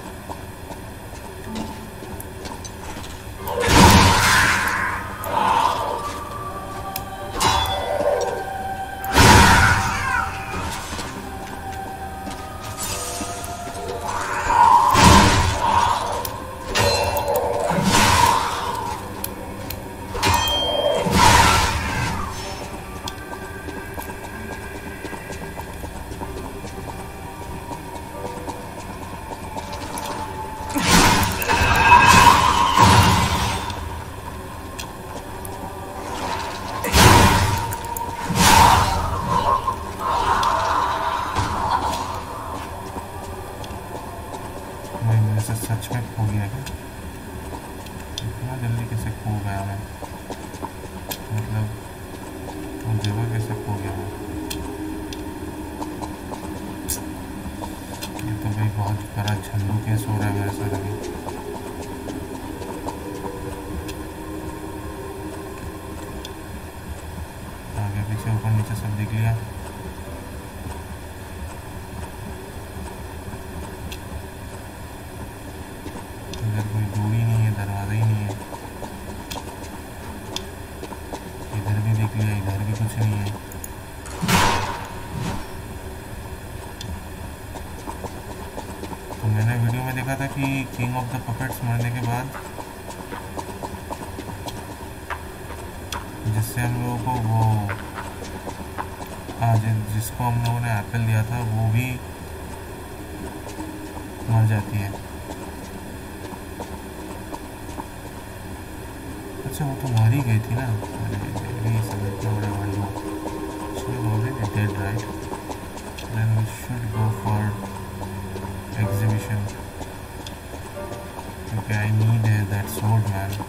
सच में खो गया क्या? इतना जल्दी कैसे खो गया मैं? मतलब वो जगह कैसे खो गया मैं? ये तो भाई बहुत बड़ा झल्लू केस हो रहा है मेरे साथ अभी। आगे पीछे ऊपर नीचे सब दिख लिया। कोई दूरी नहीं है, दरवाजा ही नहीं है। इधर भी देख लिया, इधर भी कुछ नहीं है। तो मैंने वीडियो में देखा था कि किंग ऑफ द पपेट्स मरने के बाद जिससे हम लोगों को वो जिसको हम लोगों ने एप्पल दिया था वो भी मर जाती है। अच्छा वो तो मारी गई थी ना? अरे ये सब इतना बड़ा भालू, she was already dead, right? Then we should go for exhibition. Okay, I need that sword, man.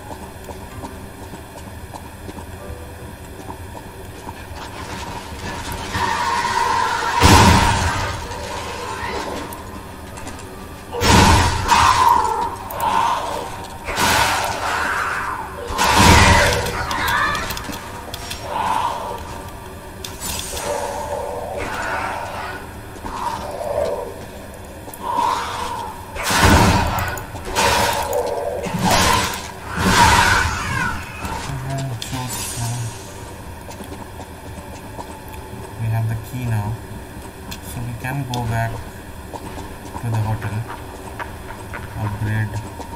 Key now, so we can go back to the hotel, upgrade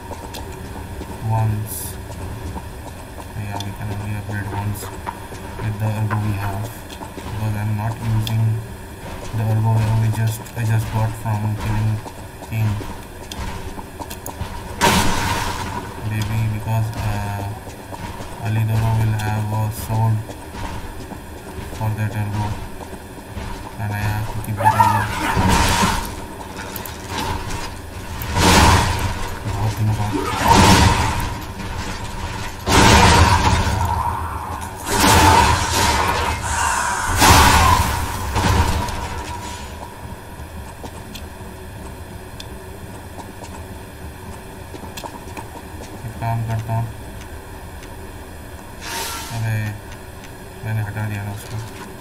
once. Yeah, we can only upgrade once with the ergo we have, because I'm not using the ergo I just got from killing King. Maybe because Alidoro will have a sword for that ergo. And I have to keep that idea. बहुत दिनों बाद करता हूँ। अबे मैंने हटा दिया ना उसको।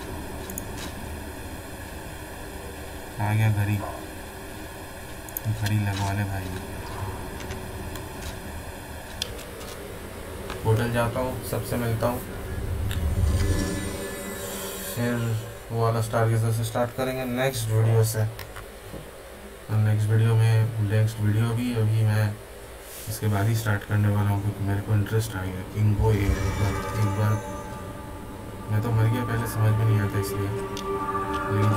आ गया घड़ी, घड़ी लगवा ले भाई। होटल जाता हूँ, सबसे मिलता हूँ, फिर वो वाला स्टारगेजर से स्टार्ट करेंगे नेक्स्ट वीडियो से। नेक्स्ट वीडियो भी अभी मैं इसके बाद ही स्टार्ट करने वाला हूँ, क्योंकि मेरे को इंटरेस्ट आ गया किंग को। एक बार मैं तो मर गया पहले, समझ में नहीं आता इसलिए, लेकिन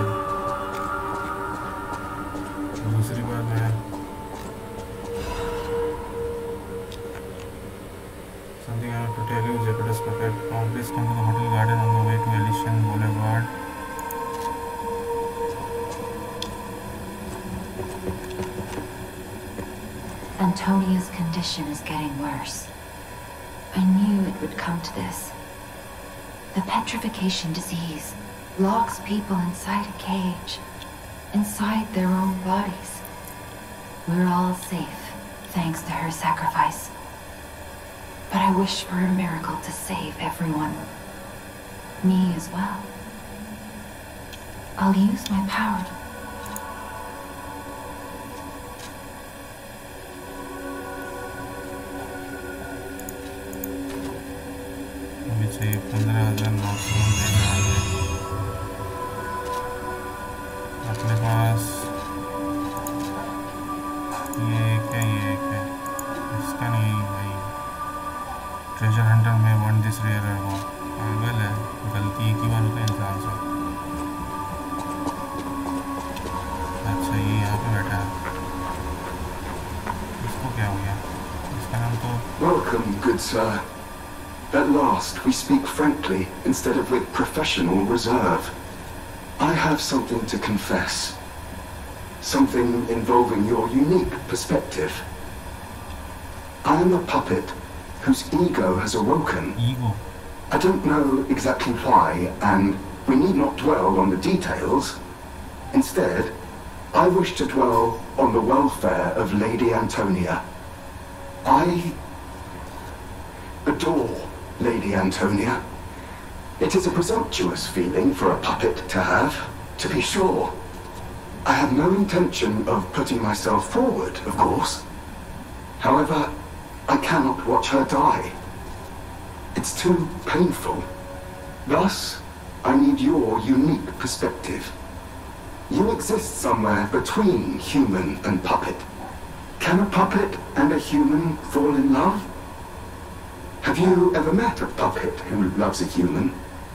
जब दूसरी बार मैं something I have to tell you, Jupiter is perfect. Now please come to the hotel garden on the way to Elysian Boulevard. Antonia's condition is getting worse. I knew it would come to this. The petrification disease locks people inside a cage, inside their own bodies. We're all safe, thanks to her sacrifice. But I wish for a miracle to save everyone. Me as well. I'll use my power. अभी चाहिए 15,900 अपने पास। ये एक है, इसका नहीं भाई। Treasure hunter में वन दिस रेयर है, वो पागल है, गलती एक ही बार होता है इंसान से। अच्छा ये यहाँ पे बैठा है, इसको क्या हो गया? इसका नाम तो Welcome, good sir. At last, we speak frankly instead of with professional reserve. I have something to confess. Something involving your unique perspective. I am a puppet whose ego has awoken. Ego. I don't know exactly why, and we need not dwell on the details. Instead, I wish to dwell on the welfare of Lady Antonia. I adore Lady Antonia. It is a presumptuous feeling for a puppet to have, to be sure. I have no intention of putting myself forward, of course. However, I cannot watch her die. It's too painful. Thus, I need your unique perspective. You exist somewhere between human and puppet. Can a puppet and a human fall in love? Have you ever met a puppet who loves a human?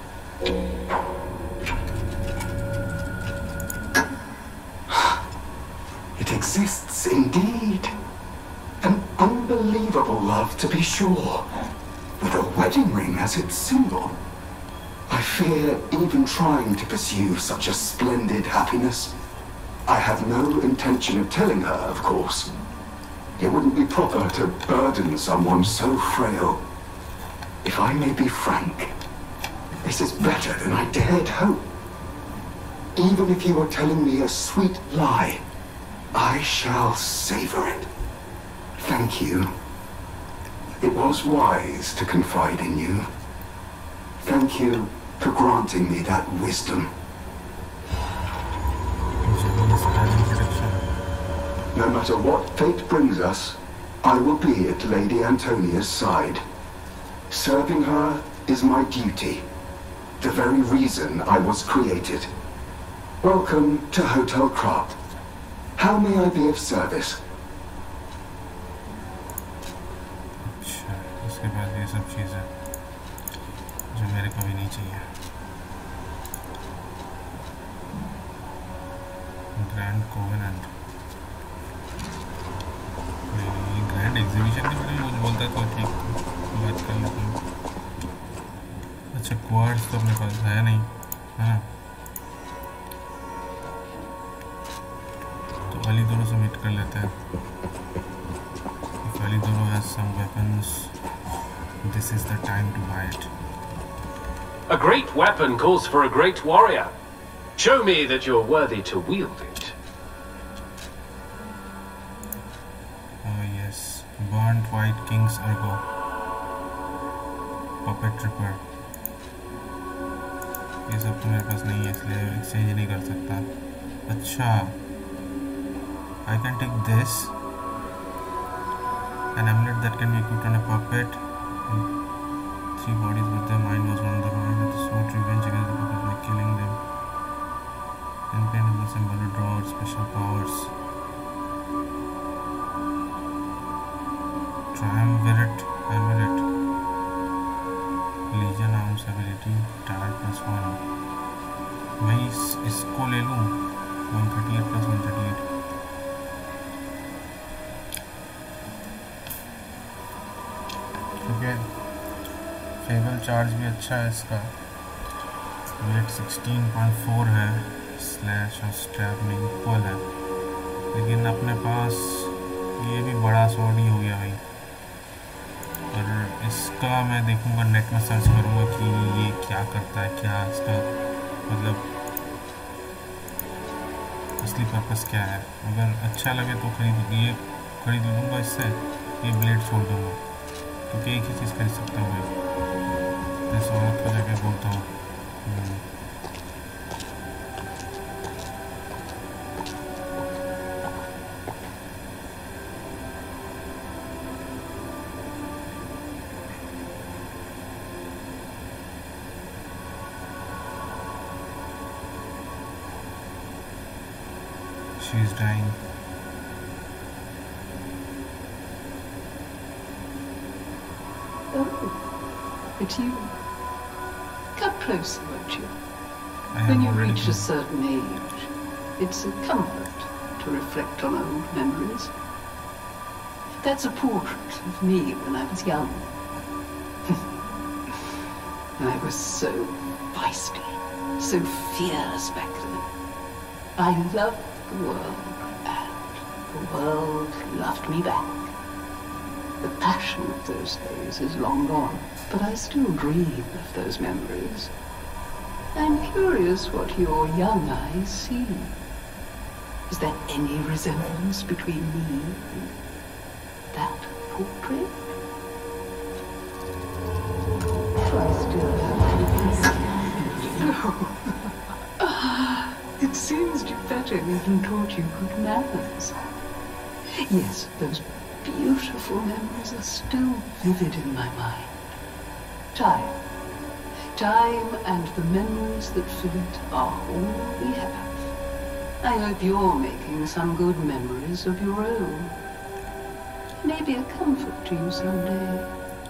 It exists indeed. An unbelievable love, to be sure, with a wedding ring as its symbol. I fear even trying to pursue such a splendid happiness. I have no intention of telling her, of course. It wouldn't be proper to burden someone so frail. If I may be frank, this is better than I dared hope. Even if you are telling me a sweet lie, I shall savor it. Thank you. It was wise to confide in you. Thank you for granting me that wisdom. No matter what fate brings us, I will be at Lady Antonia's side. Serving her is my duty, the very reason I was created. Welcome to Hotel Krat. How may I be of service? अच्छा, इसके बाद ये सब चीज़ें जो मेरे को भी नहीं चाहिए। ग्रैंड कोवेनेंट, ग्रैंड एग्जीबिशन के बारे में कुछ बोलता तो ठीक, बात कर लेते हैं। अच्छा क्वार्ट्स तो अपने पास है नहीं, है ना? तो अलीदोरो से मीट कर लेते हैं। If Alidoro has some weapons, this is the time to buy it. A great weapon calls for a great warrior. Show me that you're worthy to wield it. Oh yes, burnt White King's Ergo Puppet Tripper. ये सब तो मेरे पास नहीं है इसलिए exchange नहीं कर सकता. अच्छा, I can take this, an amulet that can be equipped on a puppet. 3 bodies with their mind was one of the mind with the sword revenge against the puppet by killing them. Then paint is a symbol to draw out special powers. Triumvirate amulet. Legion arms ability. Tire +1. मैं इसको ले लूँ. 138 + 138. क्योंकि fable charge भी अच्छा है इसका. Wait 16.4 है. स्लैश और स्ट्रैप में इक्वल है, लेकिन अपने पास ये भी बड़ा स्वॉर्ड ही हो गया भाई. और इसका मैं देखूंगा, नेट में सर्च करूंगा कि ये क्या करता है, क्या इसका मतलब असली पर्पस क्या है. अगर अच्छा लगे तो खरीद लूँगा इससे. ये ब्लेड छोड़ दूँगा क्योंकि एक ही चीज़ खरीद सकता हूँ मैं. इस औरत को जाके बोलता हूँ. She is dying. Oh, it's you. Come closer, won't you? I When have you already reach a been- certain age, it's a comfort to reflect on old memories. That's a portrait of me when I was young. I was so feisty, so fierce back then. I loved the world, and the world loved me back. The passion of those days is long gone, but I still dream of those memories. I'm curious what your young eyes see. Is there any resemblance between me and that portrait? Do I still have anything? No. It seems Geppetto even taught you good manners. Yes, those beautiful memories are still vivid in my mind. Time and the memories that fill it are all we have. I hope you're making some good memories of your own. Maybe a comfort to you someday.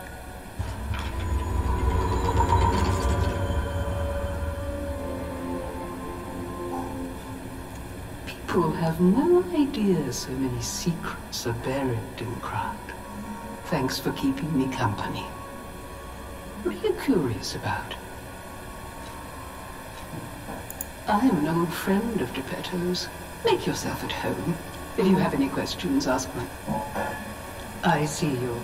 People have no idea so many secrets are buried in Krat. Thanks for keeping me company. What are you curious about? I'm an old friend of Geppetto's. Make yourself at home. If you have any questions, ask me. I see you.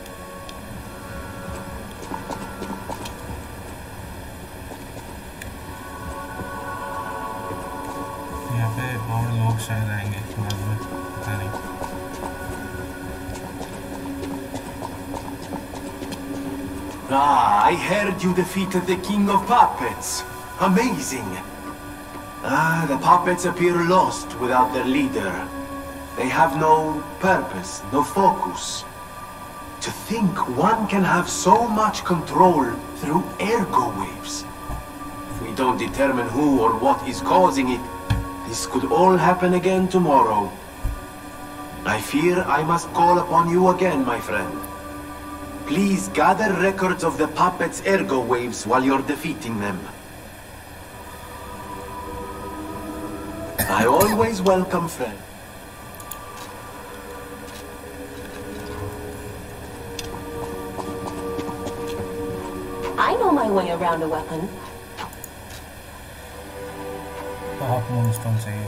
यहाँ पे और लोग शायद आएंगे बाद में, पता नहीं. Ah, I heard you defeated the King of Puppets. Amazing. The puppets appear lost without their leader. They have no purpose, no focus. To think one can have so much control through ergo waves. If we don't determine who or what is causing it, this could all happen again tomorrow. I fear I must call upon you again, my friend. Please gather records of the puppets' ergo waves while you're defeating them. I always welcome friends. I know my way around a weapon. Half moonstone चाहिए.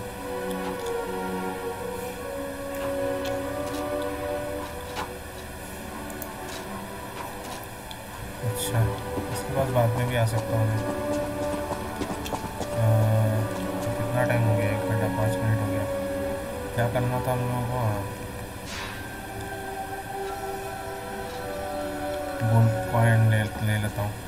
अच्छा, इसके बाद में भी आ सकता हूँ मैं. कितना टाइम हो गया? 1 घंटा 5 मिनट हो गया. क्या करना था हम लोगों को? गोल्ड कॉइन ले लेता हूँ।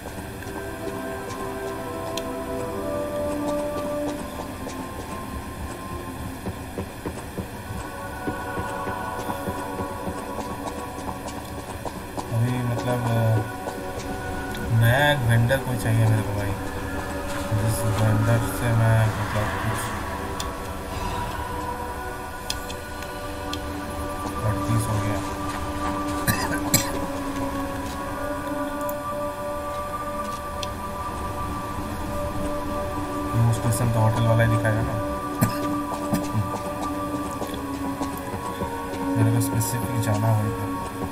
अभी मतलब नया एक वेंडर कोई चाहिए मेरे को भाई, जिस वेंडर से मैं मतलब कुछ 38 हो गया। मोस्ट रिसेंट तो होटल वाला ही दिखाएगा ना। मेरे को स्पेसिफिक जाना होगा।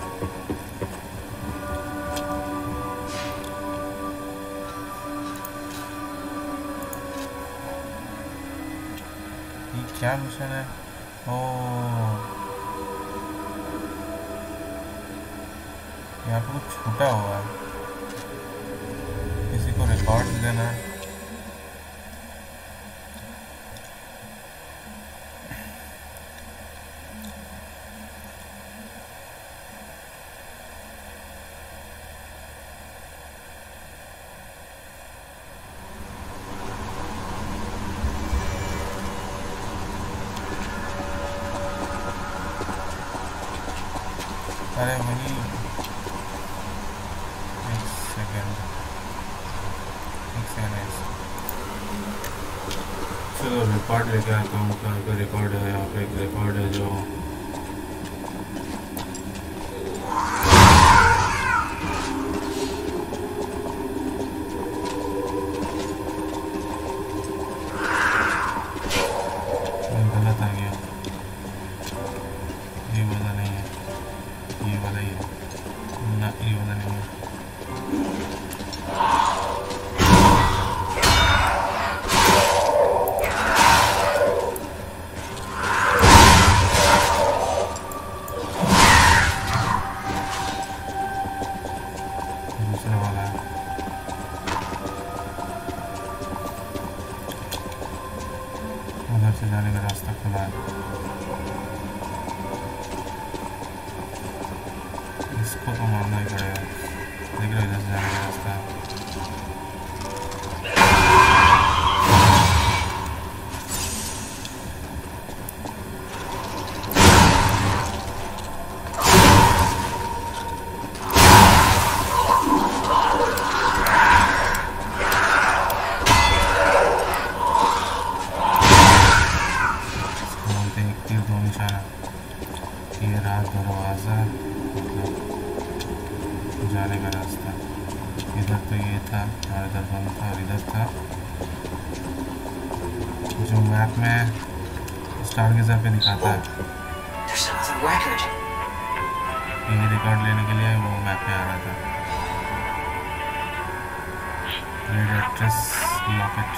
ये क्या मिशन है? ओह, यहाँ पर कुछ छूटा हुआ है, किसी को रिकॉर्ड देना है। अरे वही, एक सेकेंड। चलो रिकॉर्ड लेके आता हूँ। कहाँ पे रिकॉर्ड है? यहाँ पे एक रिकॉर्ड है जो गलत आ गया। ये वाला नहीं है, ये वाला ही है ना, ये वाला नहीं है। दूसरा वाला है। उधर से जाने का रास्ता खुला है। इसको तो मारना ही पड़ेगा। देख रहे हो, इधर से जाने का रास्ता है। बोलते हैं एक तीर दो निशाना। ये रहा दरवाज़ा, मतलब जाने का रास्ता। इधर तो ये था और इधर बंद था और इधर था जो मैप में स्टारगेजर पे दिखाता है। There's another record. ये रिकॉर्ड लेने के लिए वो मैप पे आ रहा था। Red actress locket.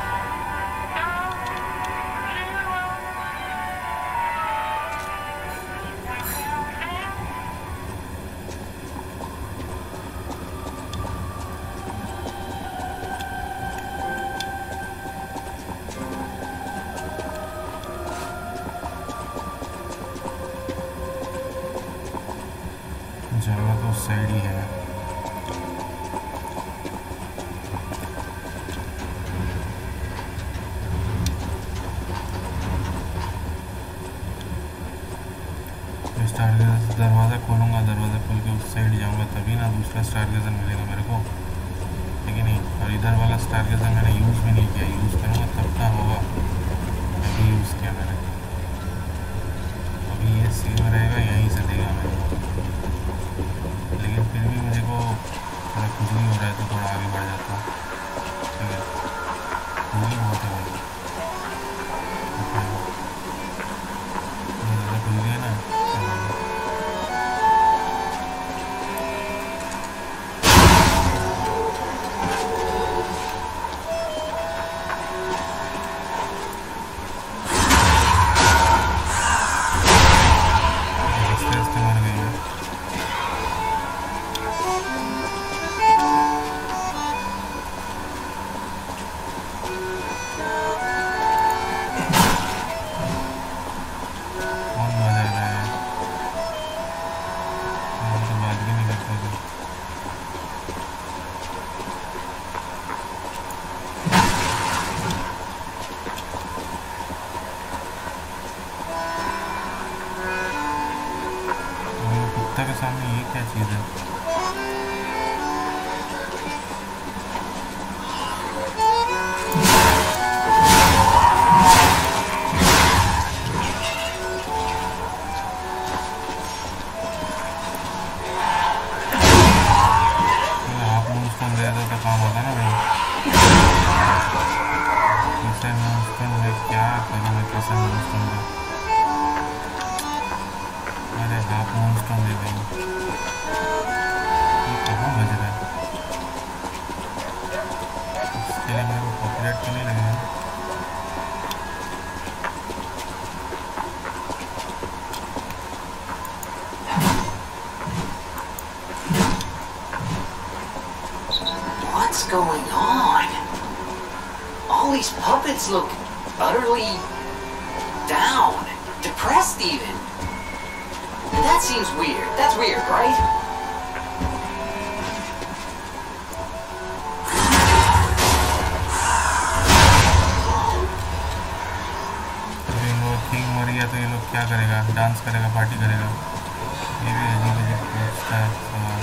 जगह तो उस साइड ही है। स्टारगेजर से दरवाज़ा खोलूँगा, दरवाज़ा खोल के उस साइड जाऊँगा तभी ना दूसरा स्टारगेजर मिलेगा मेरे को, है कि नहीं? और इधर वाला स्टारगेजर मैंने यूज़ भी नहीं किया। यूज़ करूँगा तब का होगा। अभी यूज़ किया मैंने। अभी ये सेव रहेगा, यहीं से देगा मेरे को। लेकिन फिर भी मुझे को थोड़ा खुजली हो रहा है तो थोड़ा आगे बढ़ जाता हूँ। ठीक है, खुजली बहुत है भाई। ज़्यादा खुजली है ना। मर गई है। What's going on? All these puppets look utterly down, depressed even. And that seems weird. That's weird, right? King मर गया तो ये लोग क्या करेगा? डांस करेगा, पार्टी करेगा? ये भी अजीब अजीब पूछता है सवाल।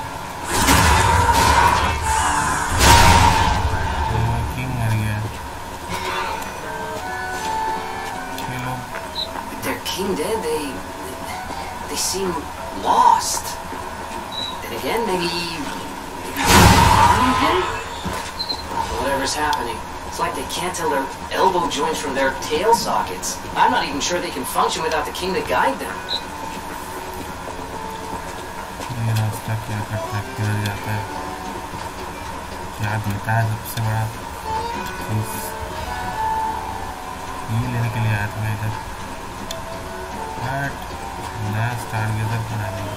तो किंग मर गया, ये लोग Their king dead, they seem lost. Then again, maybe whatever's happening. It's like they can't tell their elbow joints from their tail sockets. I'm not even sure they can function without the king to guide them. ये रास्ता क्या करता है, किधर जाता है, क्या देता है? सबसे बड़ा चीज ये लेने के लिए आया था मैं इधर, बट नया स्टारगेजर बना लिया।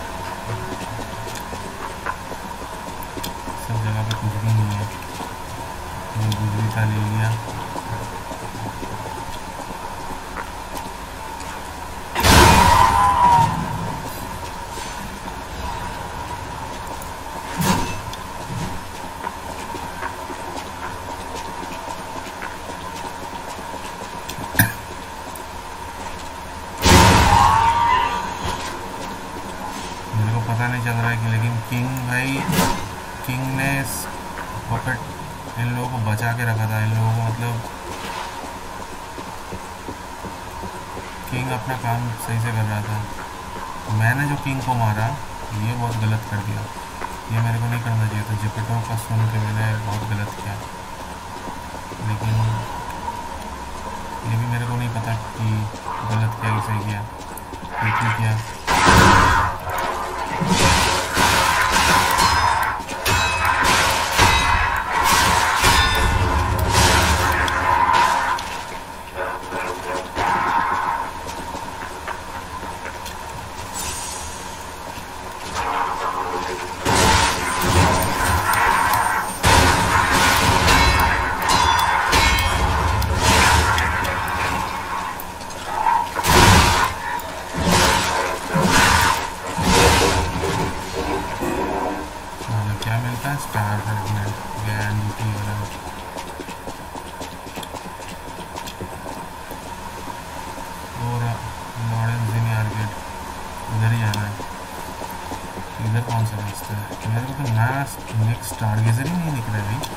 सब जगह पे कुछ भी नहीं है, गुजरी का ले लिया। मेरे को पता नहीं चल रहा है कि, लेकिन किंग भाई, किंग ने पपेट इन लोगों को बचा के रखा था। इन लोगों को मतलब किंग अपना काम सही से कर रहा था। मैंने जो किंग को मारा ये बहुत गलत कर दिया, ये मेरे को नहीं करना चाहिए था। जेपेटो का सुन के मैंने बहुत गलत किया, लेकिन ये भी मेरे को नहीं पता कि गलत क्या कि सही किया, ठीक किया। स्टार फ्रेगमेंट ज्ञान ड्यूटी वाला और मॉडर्न जिनी आर्केड, इधर ही जाना है। इधर कौन सा रास्ता है? मेरे को तो नया नेक्स्ट स्टारगेजर ही नहीं दिख रहा है भाई।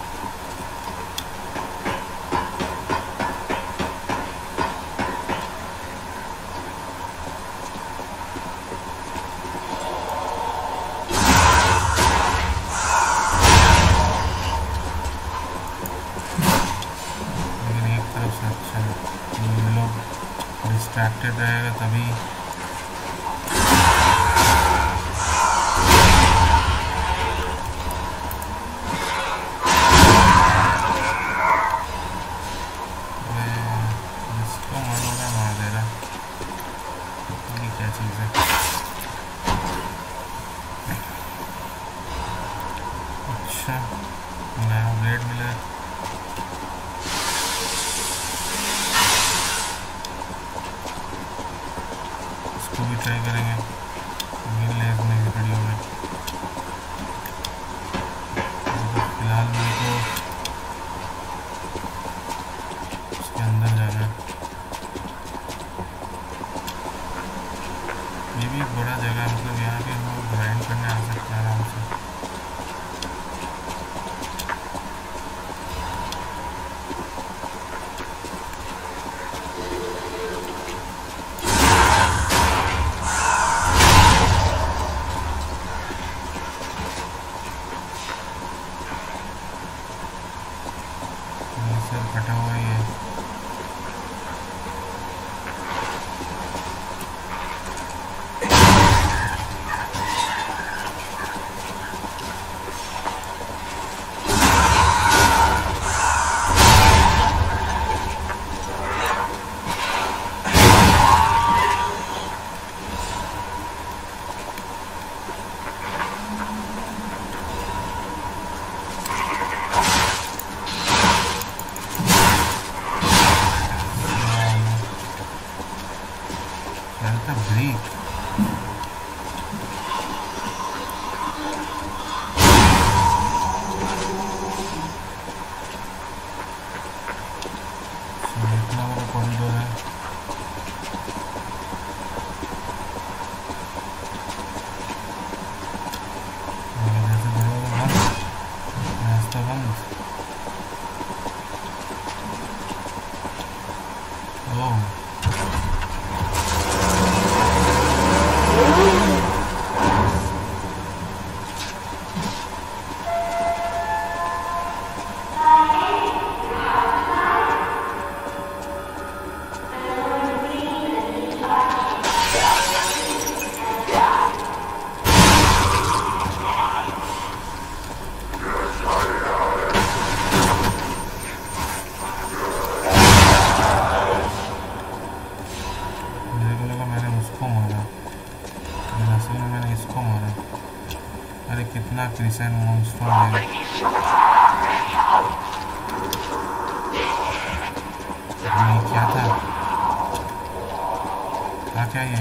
डिस्ट्रैक्टेड रहेगा तभी इसको मनोगा मार दे रहा। ये क्या चीज़ है? अच्छा नया अपग्रेड मिला है। भी ट्राई करेंगे। लेग में भी वीडियो में फिलहाल मेरे को उसके अंदर जाना है। ये भी एक बड़ा जगह है, मतलब यहाँ पे हम लोग ग्राइंड करने आ सकते हैं आराम से। फटा हुआ ही है। Nice. Oh. Crescent monster है। ये क्या था? क्या ये?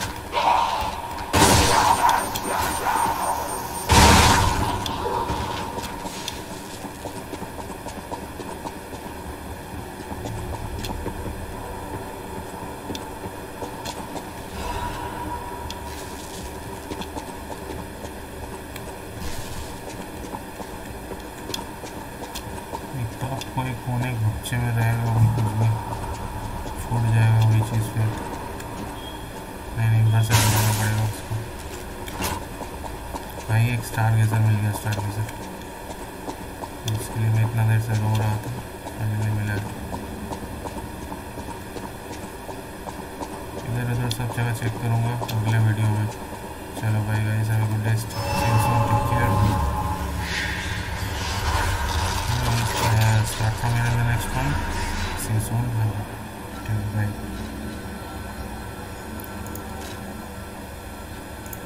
में रहेगा वही कुछ भी छूट जाएगा वही चीज़ पे नहीं इधर से बनाना पड़ेगा उसको। भाई एक स्टार गेजर मिल गया स्टार गेजर इसके लिए मैं इतना देर से रो रहा था फाइनली मिला। इधर उधर सब जगह चेक करूँगा अगले वीडियो में। चलो भाई guys have a good day take care. Start from here in the next one. See you soon. Bye.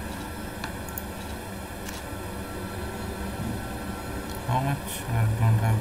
How much? I don't have